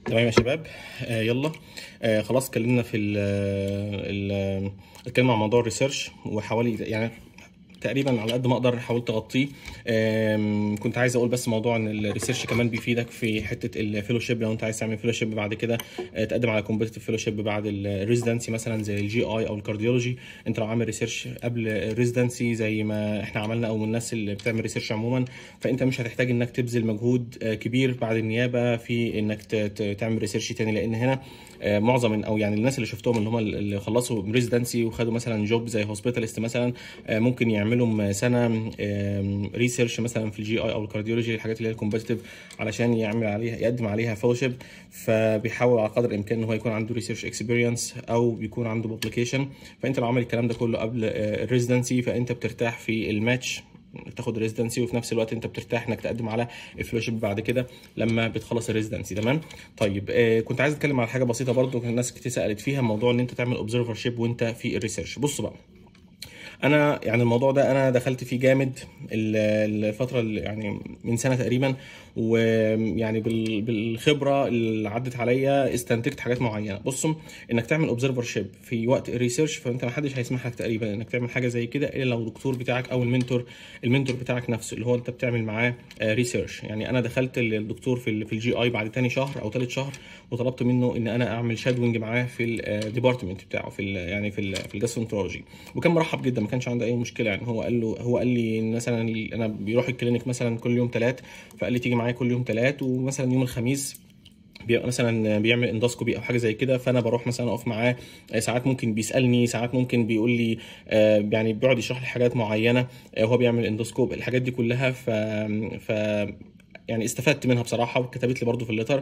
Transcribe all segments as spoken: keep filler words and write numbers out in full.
تمام يا شباب. آه يلا. آه خلاص اتكلمنا في ال ال اتكلمنا عن موضوع الريسيرش، وحوالي يعني تقريبا على قد ما اقدر حاولت اغطيه. كنت عايز اقول بس موضوع ان الريسيرش كمان بيفيدك في حته الفيلوشيب. لو انت عايز تعمل فيلوشيب بعد كده تقدم على كومبيتيتيف فيلوشيب بعد الريزيدنسي مثلا زي الجي اي او الكارديولوجي. انت لو عامل ريسيرش قبل الريزيدنسي زي ما احنا عملنا او من الناس اللي بتعمل ريسيرش عموما، فانت مش هتحتاج انك تبذل مجهود كبير بعد النيابه في انك تعمل ريسيرش تاني، لان هنا معظم او يعني الناس اللي شفتهم اللي هم اللي خلصوا ريزيدنسي وخدوا مثلا جوب زي هوسبيتالست مثلا ممكن يعملوا سنه ريسيرش مثلا في الجي اي او الكارديولوجي، الحاجات اللي هي الكومبتيتيف، علشان يعمل عليها يقدم عليها فيلوشيب. فبيحاول على قدر الامكان ان هو يكون عنده ريسيرش اكسبيرينس او بيكون عنده بابليكيشن. فانت لو عامل الكلام ده كله قبل الريزيدنسي فانت بترتاح في الماتش تاخد ريزيدنسي، وفي نفس الوقت انت بترتاح انك تقدم على الفيلوشيب بعد كده لما بتخلص الريزيدنسي. تمام. طيب آه كنت عايز اتكلم على حاجه بسيطه برضو الناس كتير سالت فيها، موضوع ان انت تعمل اوبزرفرشيب وانت في الريسيرش. بصوا بقى، انا يعني الموضوع ده انا دخلت فيه جامد الفتره اللي يعني من سنه تقريبا، ويعني بالخبره اللي عدت عليا استنتجت حاجات معينه. بصوا، انك تعمل اوبزرفرشيب في وقت الريسيرش فانت ما حدش هيسمح لك تقريبا انك تعمل حاجه زي كده الا لو الدكتور بتاعك او المنتور المنتور بتاعك نفسه اللي هو انت بتعمل معاه ريسيرش. يعني انا دخلت الدكتور في في الجي اي بعد تاني شهر او ثالث شهر، وطلبت منه ان انا اعمل شادوينج معاه في الديبارتمنت بتاعه في يعني في في الجاسترونترولوجي، وكان مرحب جدا، ما كانش عنده اي مشكله. يعني هو قال له هو قال لي مثلا انا بيروح الكلينيك مثلا كل يوم ثلاث، فقال لي تيجي معايا كل يوم ثلاث، ومثلا يوم الخميس بيبقى مثلا بيعمل اندوسكوبي او حاجه زي كده، فانا بروح مثلا اقف معاه. ساعات ممكن بيسالني، ساعات ممكن بيقول لي يعني بيقعد يشرح لي حاجات معينه وهو بيعمل اندوسكوب، الحاجات دي كلها. ف ف يعني استفدت منها بصراحه، وكتبت لي برده في الليتر.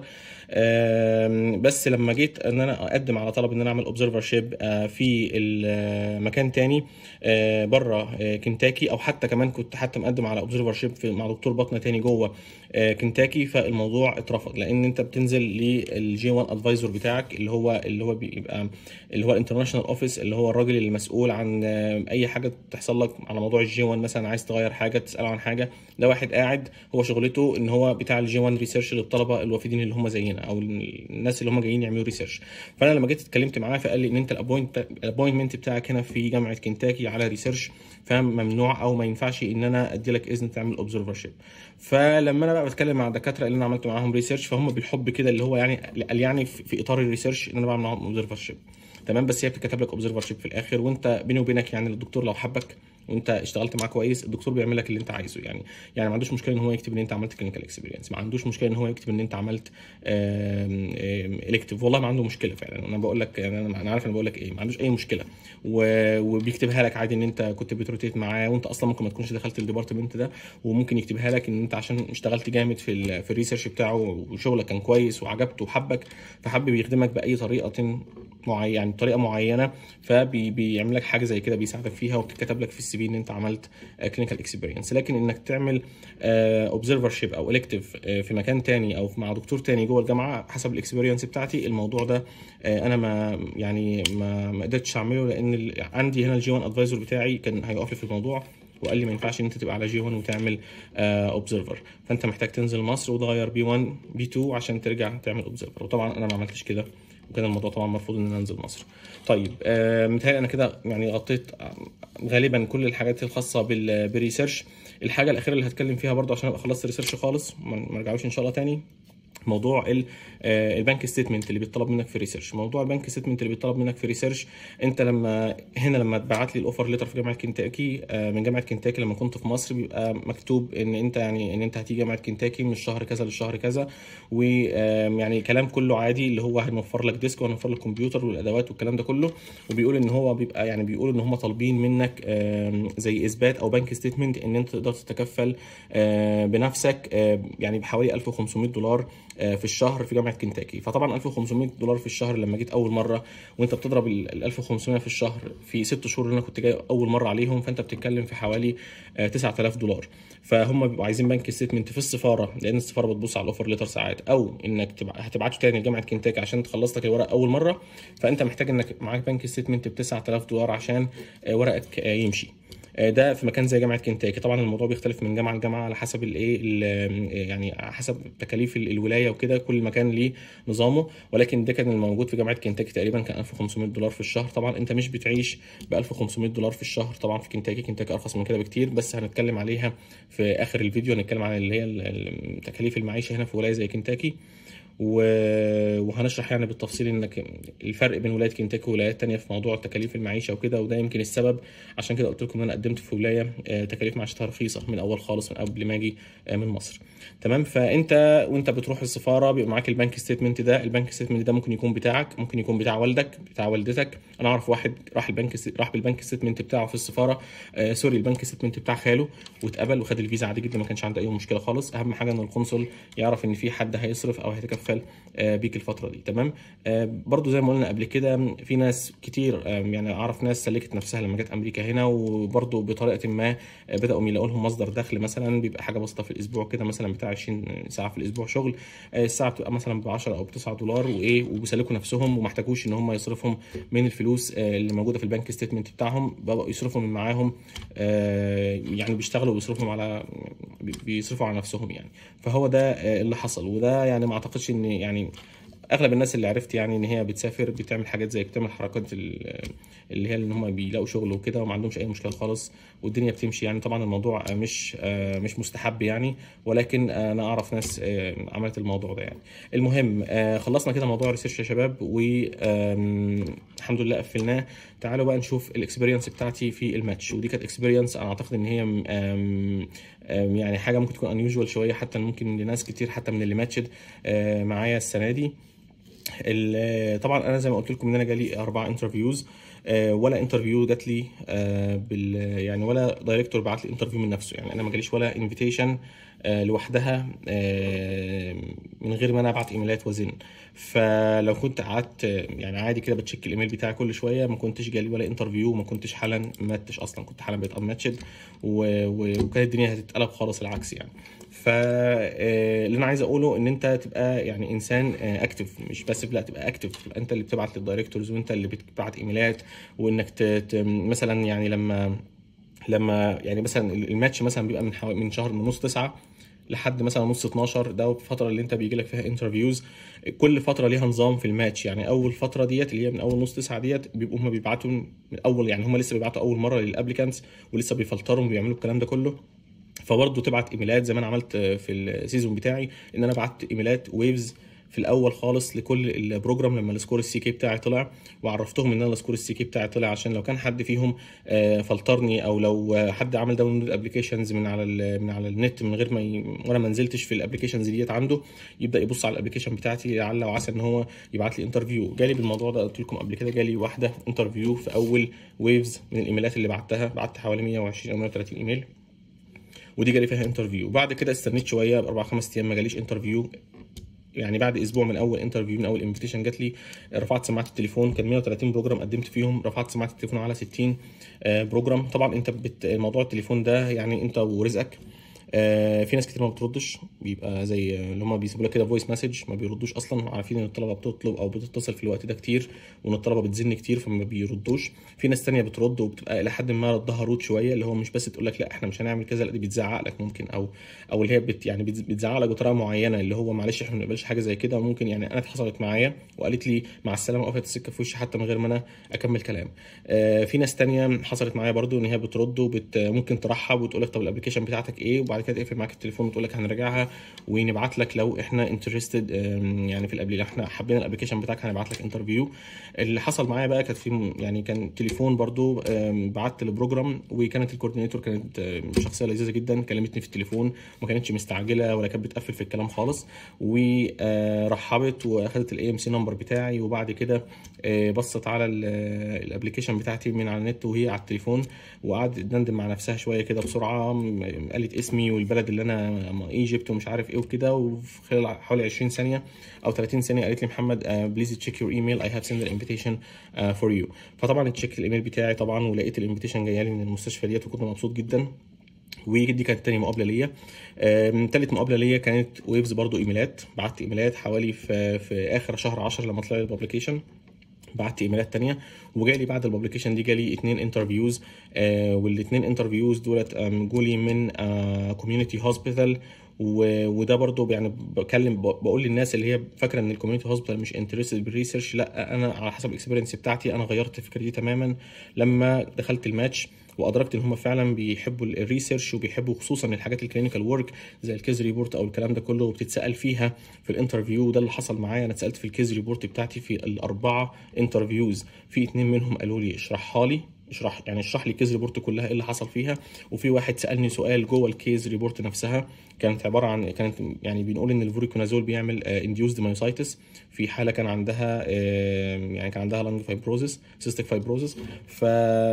بس لما جيت ان انا اقدم على طلب ان انا اعمل اوبزرفرشيب في المكان تاني بره كنتاكي، او حتى كمان كنت حتى مقدم على اوبزرفرشيب مع دكتور باطنه تاني جوه كنتاكي، فالموضوع اترفض لان انت بتنزل للجي واحد ادفايزر بتاعك اللي هو اللي هو بيبقى اللي هو الانترناشونال اوفيس، اللي هو الراجل المسؤول عن اي حاجه تحصل لك على موضوع الجي واحد. مثلا عايز تغير حاجه، تساله عن حاجه، ده واحد قاعد هو شغلته ان هو بتاع الجي واحد ريسيرش للطلبه الوافدين اللي هم زينا او الناس اللي هم جايين يعملوا ريسيرش. فانا لما جيت اتكلمت معاه فقال لي ان انت الابوينتمنت بتاعك هنا في جامعه كنتاكي على ريسيرش، فممنوع او ما ينفعش ان انا ادي لك اذن تعمل اوبزرفرشيب. فلما انا بقى بتكلم مع الدكاتره اللي انا عملت معاهم ريسيرش، فهم بالحب كده اللي هو يعني قال يعني في اطار الريسيرش ان انا بعمل معاهم اوبزرفرشيب. تمام. بس هي بتكتب لك اوبزرفرشيب في الاخر، وانت بيني وبينك يعني الدكتور لو حبك وانت اشتغلت معاه كويس الدكتور بيعمل لك اللي انت عايزه. يعني يعني ما عندوش مشكله ان هو يكتب ان انت عملت كلينيكال اكسبيرينس، ما عندوش مشكله ان هو يكتب ان انت عملت الكتيف، والله ما عنده مشكله فعلا. انا بقول لك يعني انا عارف انا بقول لك ايه، ما عندوش اي مشكله، وبيكتبها لك عادي ان انت كنت بتروتيت معاه وانت اصلا ممكن ما تكونش دخلت الديبارتمنت ده، وممكن يكتبها لك ان انت عشان اشتغلت جامد في في الريسيرش بتاعه وشغلك كان كويس وعجبته وحبك، فحب يخدمك باي طريقه معينه، يعني طريقه معينه، فبيعمل لك حاجه زي كده بيساعدك فيها، وبتكتب لك في السي في ان انت عملت كلينيكال اكسبيرينس. لكن انك تعمل اوبزرفرشيب او الكتيف في مكان تاني او مع دكتور تاني جوه الجامعه حسب الاكسبيرينس بتاعتي، الموضوع ده انا ما يعني ما ما قدرتش اعمله، لان عندي هنا الجي واحد ادفايزر بتاعي كان هيقف لي في الموضوع وقال لي ما ينفعش ان انت تبقى على جي واحد وتعمل اوبزرفر، فانت محتاج تنزل مصر وتغير بي واحد بي اتنين عشان ترجع تعمل اوبزرفر. وطبعا انا ما عملتش كده، وكان الموضوع طبعا مرفوض ان انا انزل مصر. طيب آه متهيألي انا كده يعني غطيت غالبا كل الحاجات الخاصه بالريسيرش. الحاجه الاخيره اللي هتكلم فيها برضه عشان ابقى خلصت الريسيرش خالص ما ارجعوش ان شاء الله تاني، موضوع البنك ستيتمنت اللي بيطلب منك في الريسيرش. موضوع البنك ستيتمنت اللي بيطلب منك في الريسيرش، انت لما هنا لما اتبعت لي الاوفر ليتر في جامعه كنتاكي من جامعه كنتاكي لما كنت في مصر، بيبقى مكتوب ان انت يعني ان انت هتيجي جامعه كنتاكي من الشهر كذا للشهر كذا، ويعني الكلام كله عادي اللي هو هنوفر لك ديسك وهنوفر لك كمبيوتر والادوات والكلام ده كله. وبيقول ان هو بيبقى يعني بيقول ان هم طالبين منك زي اثبات او بنك ستيتمنت ان انت تقدر تتكفل بنفسك يعني بحوالي ألف وخمسمائة دولار في الشهر في جامعه كنتاكي. فطبعا ألف وخمسمائة دولار في الشهر لما جيت اول مره، وانت بتضرب ال ألف وخمسمائة في الشهر في ست شهور اللي انا كنت جاي اول مره عليهم، فانت بتتكلم في حوالي تسعة آلاف دولار. فهم بيبقوا عايزين بنك ستيتمنت في السفاره، لان السفاره بتبص على الاوفر ليتر ساعات، او انك هتبعته تاني لجامعه كنتاكي عشان تخلص لك الورق اول مره، فانت محتاج انك معاك بنك ستيتمنت ب تسعة آلاف دولار عشان ورقك يمشي. ده في مكان زي جامعه كنتاكي. طبعا الموضوع بيختلف من جامعه لجامعه على حسب الايه، يعني على حسب تكاليف الولايه وكده، كل مكان ليه نظامه. ولكن ده كان الموجود في جامعه كنتاكي تقريبا كان ألف وخمسمائة دولار في الشهر. طبعا انت مش بتعيش ب ألف وخمسمائة دولار في الشهر طبعا في كنتاكي، كنتاكي ارخص من كده بكتير، بس هنتكلم عليها في اخر الفيديو. هنتكلم عن اللي هي تكاليف المعيشه هنا في ولايه زي كنتاكي، وهنشرح يعني بالتفصيل انك الفرق بين ولايه كنتاكي وولايات تانية في موضوع تكاليف المعيشه وكده. وده يمكن السبب عشان كده قلت لكم ان انا قدمت في ولايه تكاليف معيشتها رخيصه من اول خالص، من قبل ما اجي من مصر. تمام. فانت وانت بتروح السفاره بيبقى معاك البنك ستيتمنت ده. البنك ستيتمنت ده ممكن يكون بتاعك، ممكن يكون بتاع والدك، بتاع والدتك. انا اعرف واحد راح البنك راح بالبنك ستيتمنت بتاعه في السفاره، آه سوري البنك ستيتمنت بتاع خاله، واتقبل وخد الفيزا عادي جدا، ما كانش عنده اي مشكله خالص. اهم حاجه ان القنصل يعرف ان في حد هيصرف او هيتكفل آه بيك الفتره دي. تمام. آه برضو زي ما قلنا قبل كده، في ناس كتير آه يعني اعرف ناس سلكت نفسها لما جت امريكا هنا، وبرضو بطريقه ما آه بداوا يلاقوا لهم مصدر دخل. مثلا بيبقى حاجه بسيطه في الاسبوع كده، مثلا بتاع عشرين ساعه في الاسبوع شغل، آه الساعه بتبقى مثلا ب عشرة او ب تسعة دولار، وايه وبيسلكوا نفسهم وما احتاجوش ان هم يصرفهم من الفلوس آه اللي موجوده في البنك ستيتمنت بتاعهم، بقوا يصرفوا من معاهم. آه يعني بيشتغلوا ويصرفوا على بيصرفوا على نفسهم يعني. فهو ده آه اللي حصل. وده يعني ما اعتقدش ان يعني اغلب الناس اللي عرفت يعني ان هي بتسافر بتعمل حاجات زي بتعمل حركات اللي هي ان هم بيلاقوا شغل وكده وما عندهمش اي مشكله خالص والدنيا بتمشي يعني. طبعا الموضوع مش مش مستحب يعني، ولكن انا اعرف ناس عملت الموضوع ده يعني. المهم خلصنا كده موضوع ريسيرش يا شباب، والحمد لله قفلناه. تعالوا بقى نشوف الاكسبيرينس بتاعتي في الماتش. ودي كانت اكسبيرينس انا اعتقد ان هي يعني حاجه ممكن تكون انيوجوال شويه، حتى ممكن لناس كتير حتى من اللي ماتشد معايا السنه دي. طبعا انا زي ما قلت لكم ان انا جالي اربع انترفيوز، ولا انترفيو جات لي بال يعني ولا دايركتور بعت لي انترفيو من نفسه يعني. انا ما جاليش ولا انفيتيشن لوحدها من غير ما انا ابعت ايميلات وزن. فلو كنت قعدت يعني عادي كده بتشيك الايميل بتاعي كل شويه، ما كنتش جالي ولا انترفيو، وما كنتش حالا ماتش اصلا، كنت حالا بقيت انماتشد، وكانت الدنيا هتتقلب خالص العكس يعني. فاللي انا عايز اقوله ان انت تبقى يعني انسان اكتف، مش بس لا تبقى اكتف، تبقى انت اللي بتبعت للدايركتورز وانت اللي بتبعت ايميلات. وانك ت... مثلا يعني لما لما يعني مثلا الماتش مثلا بيبقى من حو... من شهر من نص تسعة لحد مثلا نص اتناشر، ده الفتره اللي انت بيجي لك فيها انترفيوز. كل فتره ليها نظام في الماتش يعني. اول فتره ديت اللي هي من اول نص تسعة ديت بيبقوا هم بيبعتوا من اول يعني، هم لسه بيبعتوا اول مره للابليكانتس ولسه بيفلتروا وبيعملوا الكلام ده كله. فبرضه تبعت ايميلات زي ما انا عملت في السيزون بتاعي، ان انا بعت ايميلات ويفز في الاول خالص لكل البروجرام لما السكور السي كي بتاعي طلع، وعرفتهم ان انا السكور السي كي بتاعي طلع، عشان لو كان حد فيهم فلترني او لو حد عمل داونلود ابلكيشنز من على من على النت من غير ما ي... وانا ما نزلتش في الابلكيشنز ديت عنده، يبدا يبص على الابلكيشن بتاعتي لعل وعسى ان هو يبعت لي انترفيو. جالي بالموضوع ده، قلت لكم قبل كده، جالي واحده انترفيو في اول ويفز من الايميلات اللي بعتها، بعت حوالي مية وعشرين او مية وتلاتين ايميل، ودي جالي فيها انترفيو. وبعد كده استنيت شويه باربع خمس ايام ما جاليش انترفيو يعني. بعد اسبوع من اول انترفيو من اول انفيتيشن جات لي، رفعت سماعه التليفون، كان مية وتلاتين بروجرام قدمت فيهم، رفعت سماعه التليفون على ستين بروجرام. طبعا انت بت... موضوع التليفون ده يعني انت ورزقك. آه في ناس كتير ما بتردش، بيبقى زي اللي هم بيسيبوا لك كده فويس مسج، ما بيردوش اصلا، عارفين ان الطلبه بتطلب او بتتصل في الوقت ده كتير، وان الطلبه بتزن كتير فما بيردوش. في ناس ثانيه بترد وبتبقى الى حد ما ردها رود شويه، اللي هو مش بس تقول لك لا احنا مش هنعمل كذا، لا دي بتزعق لك ممكن، او او اللي هي بت يعني بتزعق لك بطريقه معينه، اللي هو معلش احنا ما بنقبلش حاجه زي كده. وممكن يعني انا حصلت معايا وقالت لي مع السلامه، وقفت السكه في وشي حتى من غير ما انا اكمل كلام. آه في ناس ثانيه حصلت معايا برده ان هي بترد وبت ممكن ترحب وتقول لك طب الابلكيشن بتاعتك ايه، وبعد كده تقفل معاك التليفون وتقول لك هنراجعها ونبعت لك لو احنا انترستد يعني في الابلكيشن، احنا حابين الابلكيشن بتاعك هنبعت لك انترفيو. اللي حصل معايا بقى كانت في يعني كان تليفون برضو، بعت البروجرام، وكانت الكوردينيتور كانت شخصيه لذيذه جدا، كلمتني في التليفون، ما كانتش مستعجله ولا كانت بتقفل في الكلام خالص، ورحبت واخدت الاي ام سي نمبر بتاعي. وبعد كده بصت على الابلكيشن بتاعتي من على النت وهي على التليفون، وقعدت تدندن مع نفسها شويه كده بسرعه، قالت اسمي والبلد اللي انا ايجيبت ومش عارف ايه وكده، وفي خلال حوالي عشرين ثانيه او تلاتين ثانيه قالت لي محمد بليز تشيك يور ايميل، اي هاف سند الانفيتيشن فور يو. فطبعا تشيك الايميل بتاعي طبعا، ولقيت الانفيتيشن جايه لي من المستشفى ديت، وكنت مبسوط جدا. ودي كانت تاني مقابله ليا. تالت مقابله ليا كانت ويفز برضو ايميلات، بعت ايميلات حوالي في في اخر شهر عشرة لما طلع الببليكيشن، بعت ايميلات تانية، وجالي بعد الببليكيشن دي جالي اتنين انترفيوز، آه والاتنين انترفيوز دولت جولي من كوميونتي آه هوسبيتال. وده برضو يعني بكلم بقول للناس اللي هي فاكره ان الكوميونتي هوسبيتال مش انترستد بالريسيرش، لا انا على حسب الاكسبيرينس بتاعتي انا غيرت الفكره دي تماما لما دخلت الماتش وادركت ان هم فعلا بيحبوا الريسيرش وبيحبوا خصوصا الحاجات الكلينيكال ورك زي الكيز ريبورت او الكلام ده كله، وبتتسال فيها في الانترفيو. وده اللي حصل معايا، انا اتسالت في الكيز ريبورت بتاعتي في الاربعه انترفيوز، في اتنين منهم قالوا لي اشرحها لي اشرح يعني اشرح لي الكيز ريبورت كلها ايه اللي حصل فيها، وفي واحد سالني سؤال جوه الكيز ريبورت نفسها كانت عباره عن كانت يعني بنقول ان الفوريكونازول بيعمل انديوزد مايوسايتس في حاله كان عندها يعني كان عندها لانج فايبروزس سيستيك فايبروزس. ف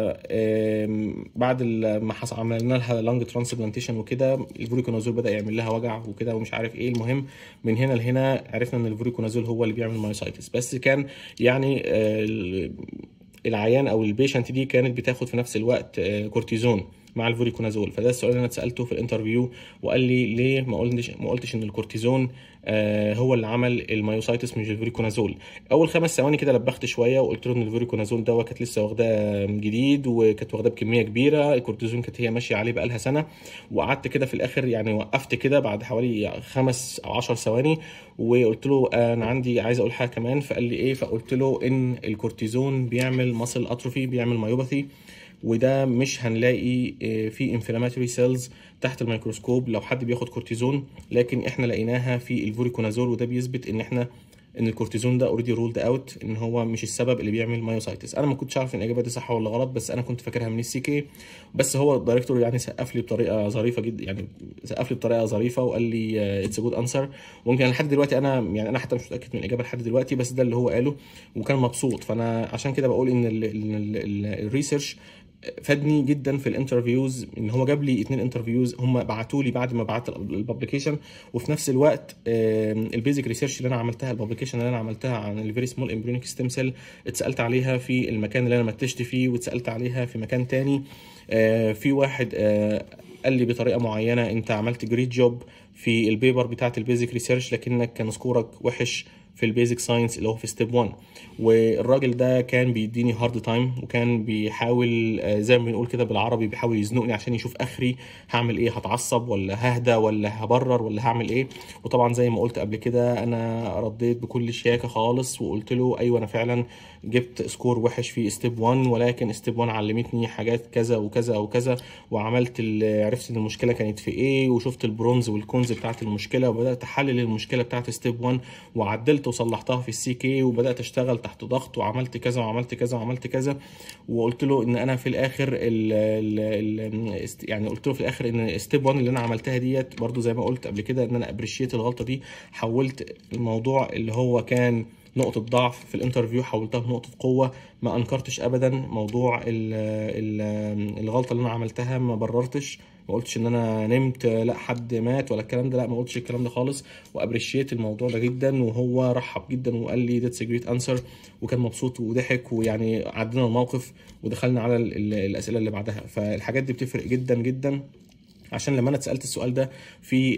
بعد ما حصل عملنا لها لانج ترانسبلانتيشن وكده الفوريكونازول بدا يعمل لها وجع وكده ومش عارف ايه. المهم من هنا لهنا عرفنا ان الفوريكونازول هو اللي بيعمل مايوسايتس، بس كان يعني العيان او البيشنت دي كانت بتاخد في نفس الوقت كورتيزون مع الفوريكونازول. فده السؤال اللي انا اتسالته في الانترفيو، وقال لي ليه ما قلتش ما قلتش ان الكورتيزون هو اللي عمل المايوسايتس مش الفوريكونازول. اول خمس ثواني كده لبخت شويه وقلت له ان الفوريكونازول ده كانت لسه واخداه جديد وكانت واخداه بكميه كبيره، الكورتيزون كانت هي ماشيه عليه بقالها سنه. وقعدت كده في الاخر يعني وقفت كده بعد حوالي خمس او عشر ثواني وقلت له انا عندي عايز اقول حاجه كمان. فقال لي ايه؟ فقلت له ان الكورتيزون بيعمل ماسل اتروفي، بيعمل مايوباثي، وده مش هنلاقي في انفلاماتوري سيلز تحت الميكروسكوب لو حد بياخد كورتيزون، لكن احنا لقيناها في الفوريكونازول، وده بيثبت ان احنا ان الكورتيزون ده اوريدي رولد اوت ان هو مش السبب اللي بيعمل مايوسايتس. انا ما كنتش عارف ان الاجابه دي صح ولا غلط، بس انا كنت فاكرها من السي كي. بس هو الدايركتور يعني سقف لي بطريقه ظريفه جدا، يعني سقف لي بطريقه ظريفه وقال لي اتس ا جود انسر. وممكن لحد دلوقتي انا يعني انا حتى مش متاكد من الاجابه لحد دلوقتي، بس ده اللي هو قاله وكان مبسوط. فانا عشان كده بقول ان الريسيرش فادني جدا في الانترفيوز، ان هو جاب لي اتنين انترفيوز هم بعتوا لي بعد ما بعت الببليكيشن، وفي نفس الوقت البيزك ريسيرش اللي انا عملتها الببليكيشن اللي انا عملتها عن الفيري سمول امبريونيك ستيم سيل اتسالت عليها في المكان اللي انا متشت فيه واتسالت عليها في مكان تاني. في واحد قال لي بطريقه معينه انت عملت جريت جوب في البيبر بتاعت البيزك ريسيرش لكنك كان سكورك وحش في البيزك ساينس اللي هو في ستيب واحد. والراجل ده كان بيديني هارد تايم وكان بيحاول زي ما بنقول كده بالعربي بيحاول يزنقني عشان يشوف اخري هعمل ايه، هتعصب ولا ههدى ولا هبرر ولا هعمل ايه. وطبعا زي ما قلت قبل كده انا رديت بكل شياكه خالص وقلت له ايوه انا فعلا جبت سكور وحش في ستيب واحد، ولكن ستيب واحد علمتني حاجات كذا وكذا وكذا، وعملت عرفت ان المشكله كانت في ايه، وشفت البرونز والكونز بتاعت المشكله، وبدات احلل المشكله بتاعت ستيب واحد وعدلت وصلحتها في السي كي، وبدات اشتغل تحت ضغط وعملت كذا وعملت كذا وعملت كذا. وقلت له ان انا في الاخر ال ال يعني قلت له في الاخر ان ستيب واحد اللي انا عملتها ديت برضو زي ما قلت قبل كده ان انا ابريشيت الغلطه دي، حولت الموضوع اللي هو كان نقطة ضعف في الانترفيو حولتها بنقطة قوة. ما انكرتش ابدا موضوع ال ال الغلطة اللي انا عملتها، ما بررتش، ما قلتش ان انا نمت لا حد مات ولا الكلام ده، لا ما قلتش الكلام ده خالص، وابريشيت الموضوع ده جدا. وهو رحب جدا وقال لي ذاتس ا جريت انسر، وكان مبسوط وضحك، ويعني عدينا الموقف ودخلنا على الاسئلة اللي بعدها. فالحاجات دي بتفرق جدا جدا، عشان لما انا اتسالت السؤال ده في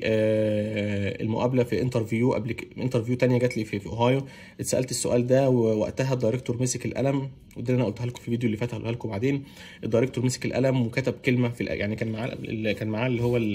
المقابله في انترفيو قبل انترفيو ثانيه جات لي في, في اوهايو، اتسالت السؤال ده ووقتها الدايركتور مسك القلم، وده انا قلتها لكم في الفيديو اللي فات هقولها لكم بعدين. الدايركتور مسك القلم وكتب كلمه في يعني كان معاه كان معاه اللي هو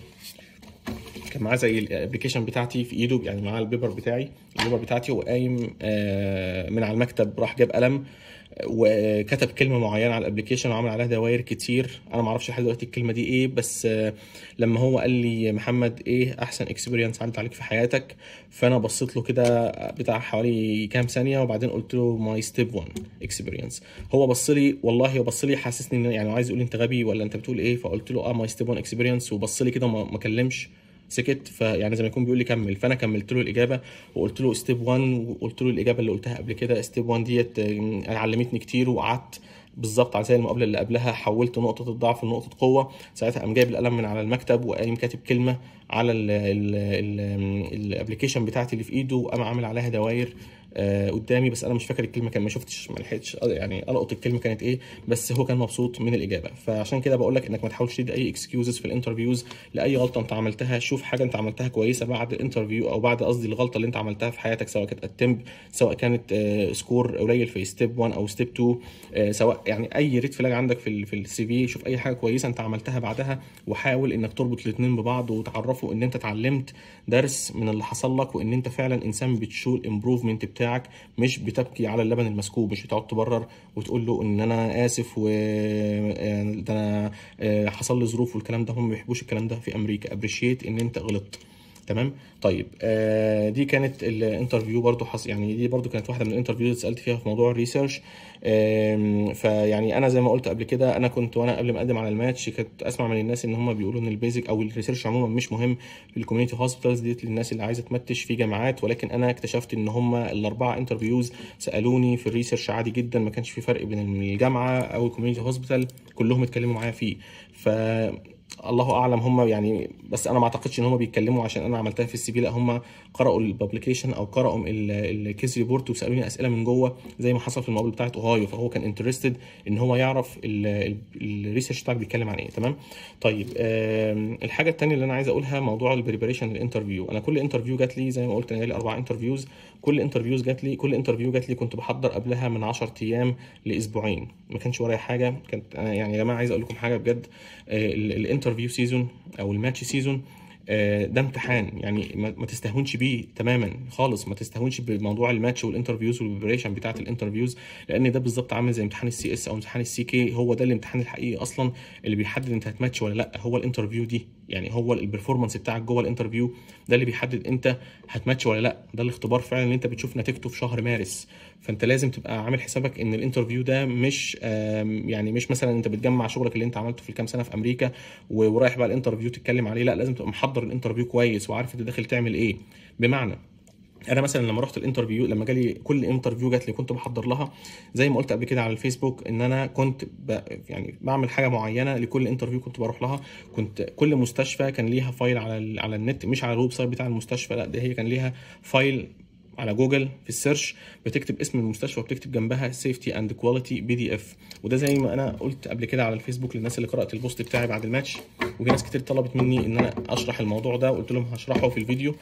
كان معاه زي الابلكيشن بتاعتي في ايده، يعني معاه البيبر بتاعي البيبر بتاعتي وقايم من على المكتب راح جاب قلم وكتب كلمه معينه على الابلكيشن وعمل عليها دوائر كتير. انا ما اعرفش لحد دلوقتي الكلمه دي ايه، بس لما هو قال لي محمد ايه احسن اكسبيرينس عدت عليك في حياتك، فانا بصيت له كده بتاع حوالي كام ثانيه وبعدين قلت له ماي ستيب واحد اكسبيرينس. هو بص لي والله بص لي حاسسني ان يعني عايز يقول لي انت غبي ولا انت بتقول ايه، فقلت له اه ماي ستيب واحد اكسبيرينس، وبص لي كده ما كلمش سكت، فيعني زي ما يكون بيقول لي كمل. فانا كملت له الاجابه وقلت له ستيب واحد، وقلت له الاجابه اللي قلتها قبل كده. ستيب واحد ديت علمتني كتير، وقعدت بالظبط على زي المقابله اللي قبلها حولت نقطه الضعف لنقطه قوه. ساعتها قام جايب القلم من على المكتب وقام كاتب كلمه على الابلكيشن بتاعتي اللي في ايده، وقام عامل عليها دواير آه قدامي، بس انا مش فاكر الكلمه، كان ما شفتش ما لحقتش يعني القط الكلمه كانت ايه، بس هو كان مبسوط من الاجابه. فعشان كده بقول لك انك ما تحاولش تدي اي اكسكيوزز في الانترفيوز لاي غلطه انت عملتها. شوف حاجه انت عملتها كويسه بعد الانترفيو، او بعد قصدي الغلطه اللي انت عملتها في حياتك، سواء كانت اتمب، سواء كانت آه سكور قليل في ستيب واحد او ستيب اتنين، آه سواء يعني اي ريد فلاج عندك في ال في السي في. شوف اي حاجه كويسه انت عملتها بعدها، وحاول انك تربط الاثنين ببعض وتعرفوا ان انت اتعلمت درس من اللي حصل لك، وان انت فعلا انسان بتشو الامبروفمنت بتاعك، مش بتبكي على اللبن المسكوب، مش بتقعد تبرر وتقول له ان انا اسف و ده انا حصل لي ظروف والكلام ده. هم ما بيحبوش الكلام ده في امريكا. ابريشيت ان انت غلطت. تمام. طيب آه دي كانت الانترفيو برضو حص... يعني دي برضو كانت واحده من الانترفيوز اللي سالت فيها في موضوع الريسيرش. آه فيعني انا زي ما قلت قبل كده، انا كنت وانا قبل ما اقدم على الماتش كنت اسمع من الناس ان هم بيقولوا ان البيزك او الريسيرش عموما مش مهم في الكوميونتي هوسبيتالز ديت للناس اللي عايزه تمتش في جامعات، ولكن انا اكتشفت ان هم الاربعه انترفيوز سالوني في الريسيرش عادي جدا، ما كانش في فرق بين الجامعه او الكوميونتي هوسبيتال، كلهم اتكلموا معايا فيه. ف الله اعلم هم يعني، بس انا ما اعتقدش ان هم بيتكلموا عشان انا عملتها في السي في، لا هم قرأوا الببليكيشن او قرأوا الكيس ريبورت وسالوني اسئله من جوه زي ما حصل في المقابله بتاعه اوهايو، فهو كان انترستد ان هو يعرف الريسيرش بتاعك بيتكلم عن ايه. تمام. طيب الحاجه الثانيه اللي انا عايز اقولها موضوع البريبريشن للانترفيو. انا كل انترفيو جات لي زي ما قلت انا جالي اربع انترفيوز، كل انترفيوز جات لي كل انترفيو جات لي كنت بحضر قبلها من عشرة ايام لاسبوعين، ما كانش ورايا حاجه. كانت انا يعني يا جماعه عايز اقول لكم حاجه بجد، الانترفيو سيزون او الماتش سيزون ده امتحان، يعني ما تستهونش بيه تماما خالص، ما تستهونش بموضوع الماتش والانترفيوز والبريبريشن بتاعه الانترفيوز، لان ده بالظبط عامل زي امتحان السي اس او امتحان السي كي. هو ده الامتحان الحقيقي اصلا اللي بيحدد انت هتماتش ولا لا، هو الانترفيو دي، يعني هو البرفورمانس بتاعك جوه الانترفيو ده اللي بيحدد انت هتماتش ولا لا. ده الاختبار فعلا اللي انت بتشوف نتيجته في شهر مارس. فانت لازم تبقى عامل حسابك ان الانترفيو ده مش يعني مش مثلا انت بتجمع شغلك اللي انت عملته في الكام سنه في امريكا ورايح بقى الانترفيو تتكلم عليه، لا لازم تبقى محضر الانترفيو كويس وعارف انت داخل تعمل ايه. بمعنى انا مثلا لما رحت الانترفيو، لما جالي كل انترفيو جات لي كنت بحضر لها زي ما قلت قبل كده على الفيسبوك، ان انا كنت ب... يعني بعمل حاجه معينه لكل انترفيو كنت بروح لها. كنت كل مستشفى كان ليها فايل على ال... على النت، مش على الويب سايت بتاع المستشفى، لا ده هي كان ليها فايل على جوجل في السيرش، بتكتب اسم المستشفى وبتكتب جنبها سيفتي اند كواليتي بي دي اف. وده زي ما انا قلت قبل كده على الفيسبوك للناس اللي قرات البوست بتاعي بعد الماتش، وفي ناس كتير طلبت مني ان انا اشرح الموضوع ده، وقلت لهم هشرحه في الفيديو.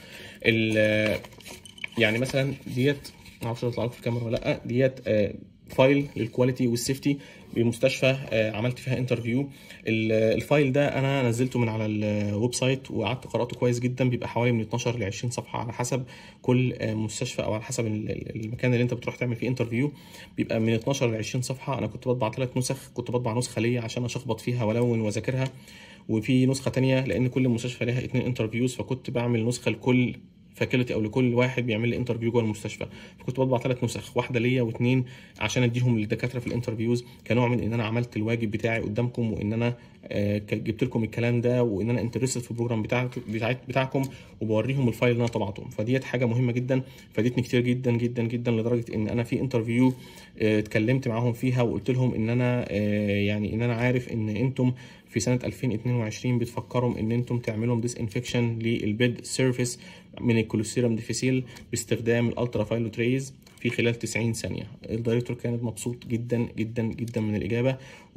يعني مثلا ديت معرفش اطلع لكم في الكاميرا ولا لا، ديت فايل للكواليتي والسيفتي بمستشفى عملت فيها انترفيو. الفايل ده انا نزلته من على الويب سايت وقعدت قراته كويس جدا، بيبقى حوالي من اتناشر ل عشرين صفحه على حسب كل مستشفى او على حسب المكان اللي انت بتروح تعمل فيه انترفيو، بيبقى من اتناشر ل عشرين صفحه. انا كنت بطبع ثلاث نسخ، كنت بطبع نسخه ليا عشان اشخبط فيها والون واذاكرها، وفي نسخه ثانيه لان كل مستشفى ليها اثنين انترفيوز، فكنت بعمل نسخه لكل فاكولتي او لكل واحد بيعمل لي انترفيو جوه المستشفى. فكنت بطبع ثلاث نسخ، واحده ليا واثنين عشان اديهم للدكاتره في الانترفيوز، كنوع من ان انا عملت الواجب بتاعي قدامكم، وان انا آه جبت لكم الكلام ده، وان انا انترستد في البروجرام بتاع بتاعكم، وبوريهم الفايل اللي انا طبعته. فديت حاجه مهمه جدا، فادتني كتير جدا جدا جدا، لدرجه ان انا في انترفيو آه اتكلمت معاهم فيها وقلت لهم ان انا آه يعني ان انا عارف ان انتم في سنه ألفين واتنين وعشرين بتفكروا ان انتم تعملوا ديس انفكشن للبيد سيرفيس من الكوليستيرم ديفيسيل باستخدام الالترا فايلوت ريز في خلال تسعين ثانيه. الدايركتور كان مبسوط جدا جدا جدا من الاجابه،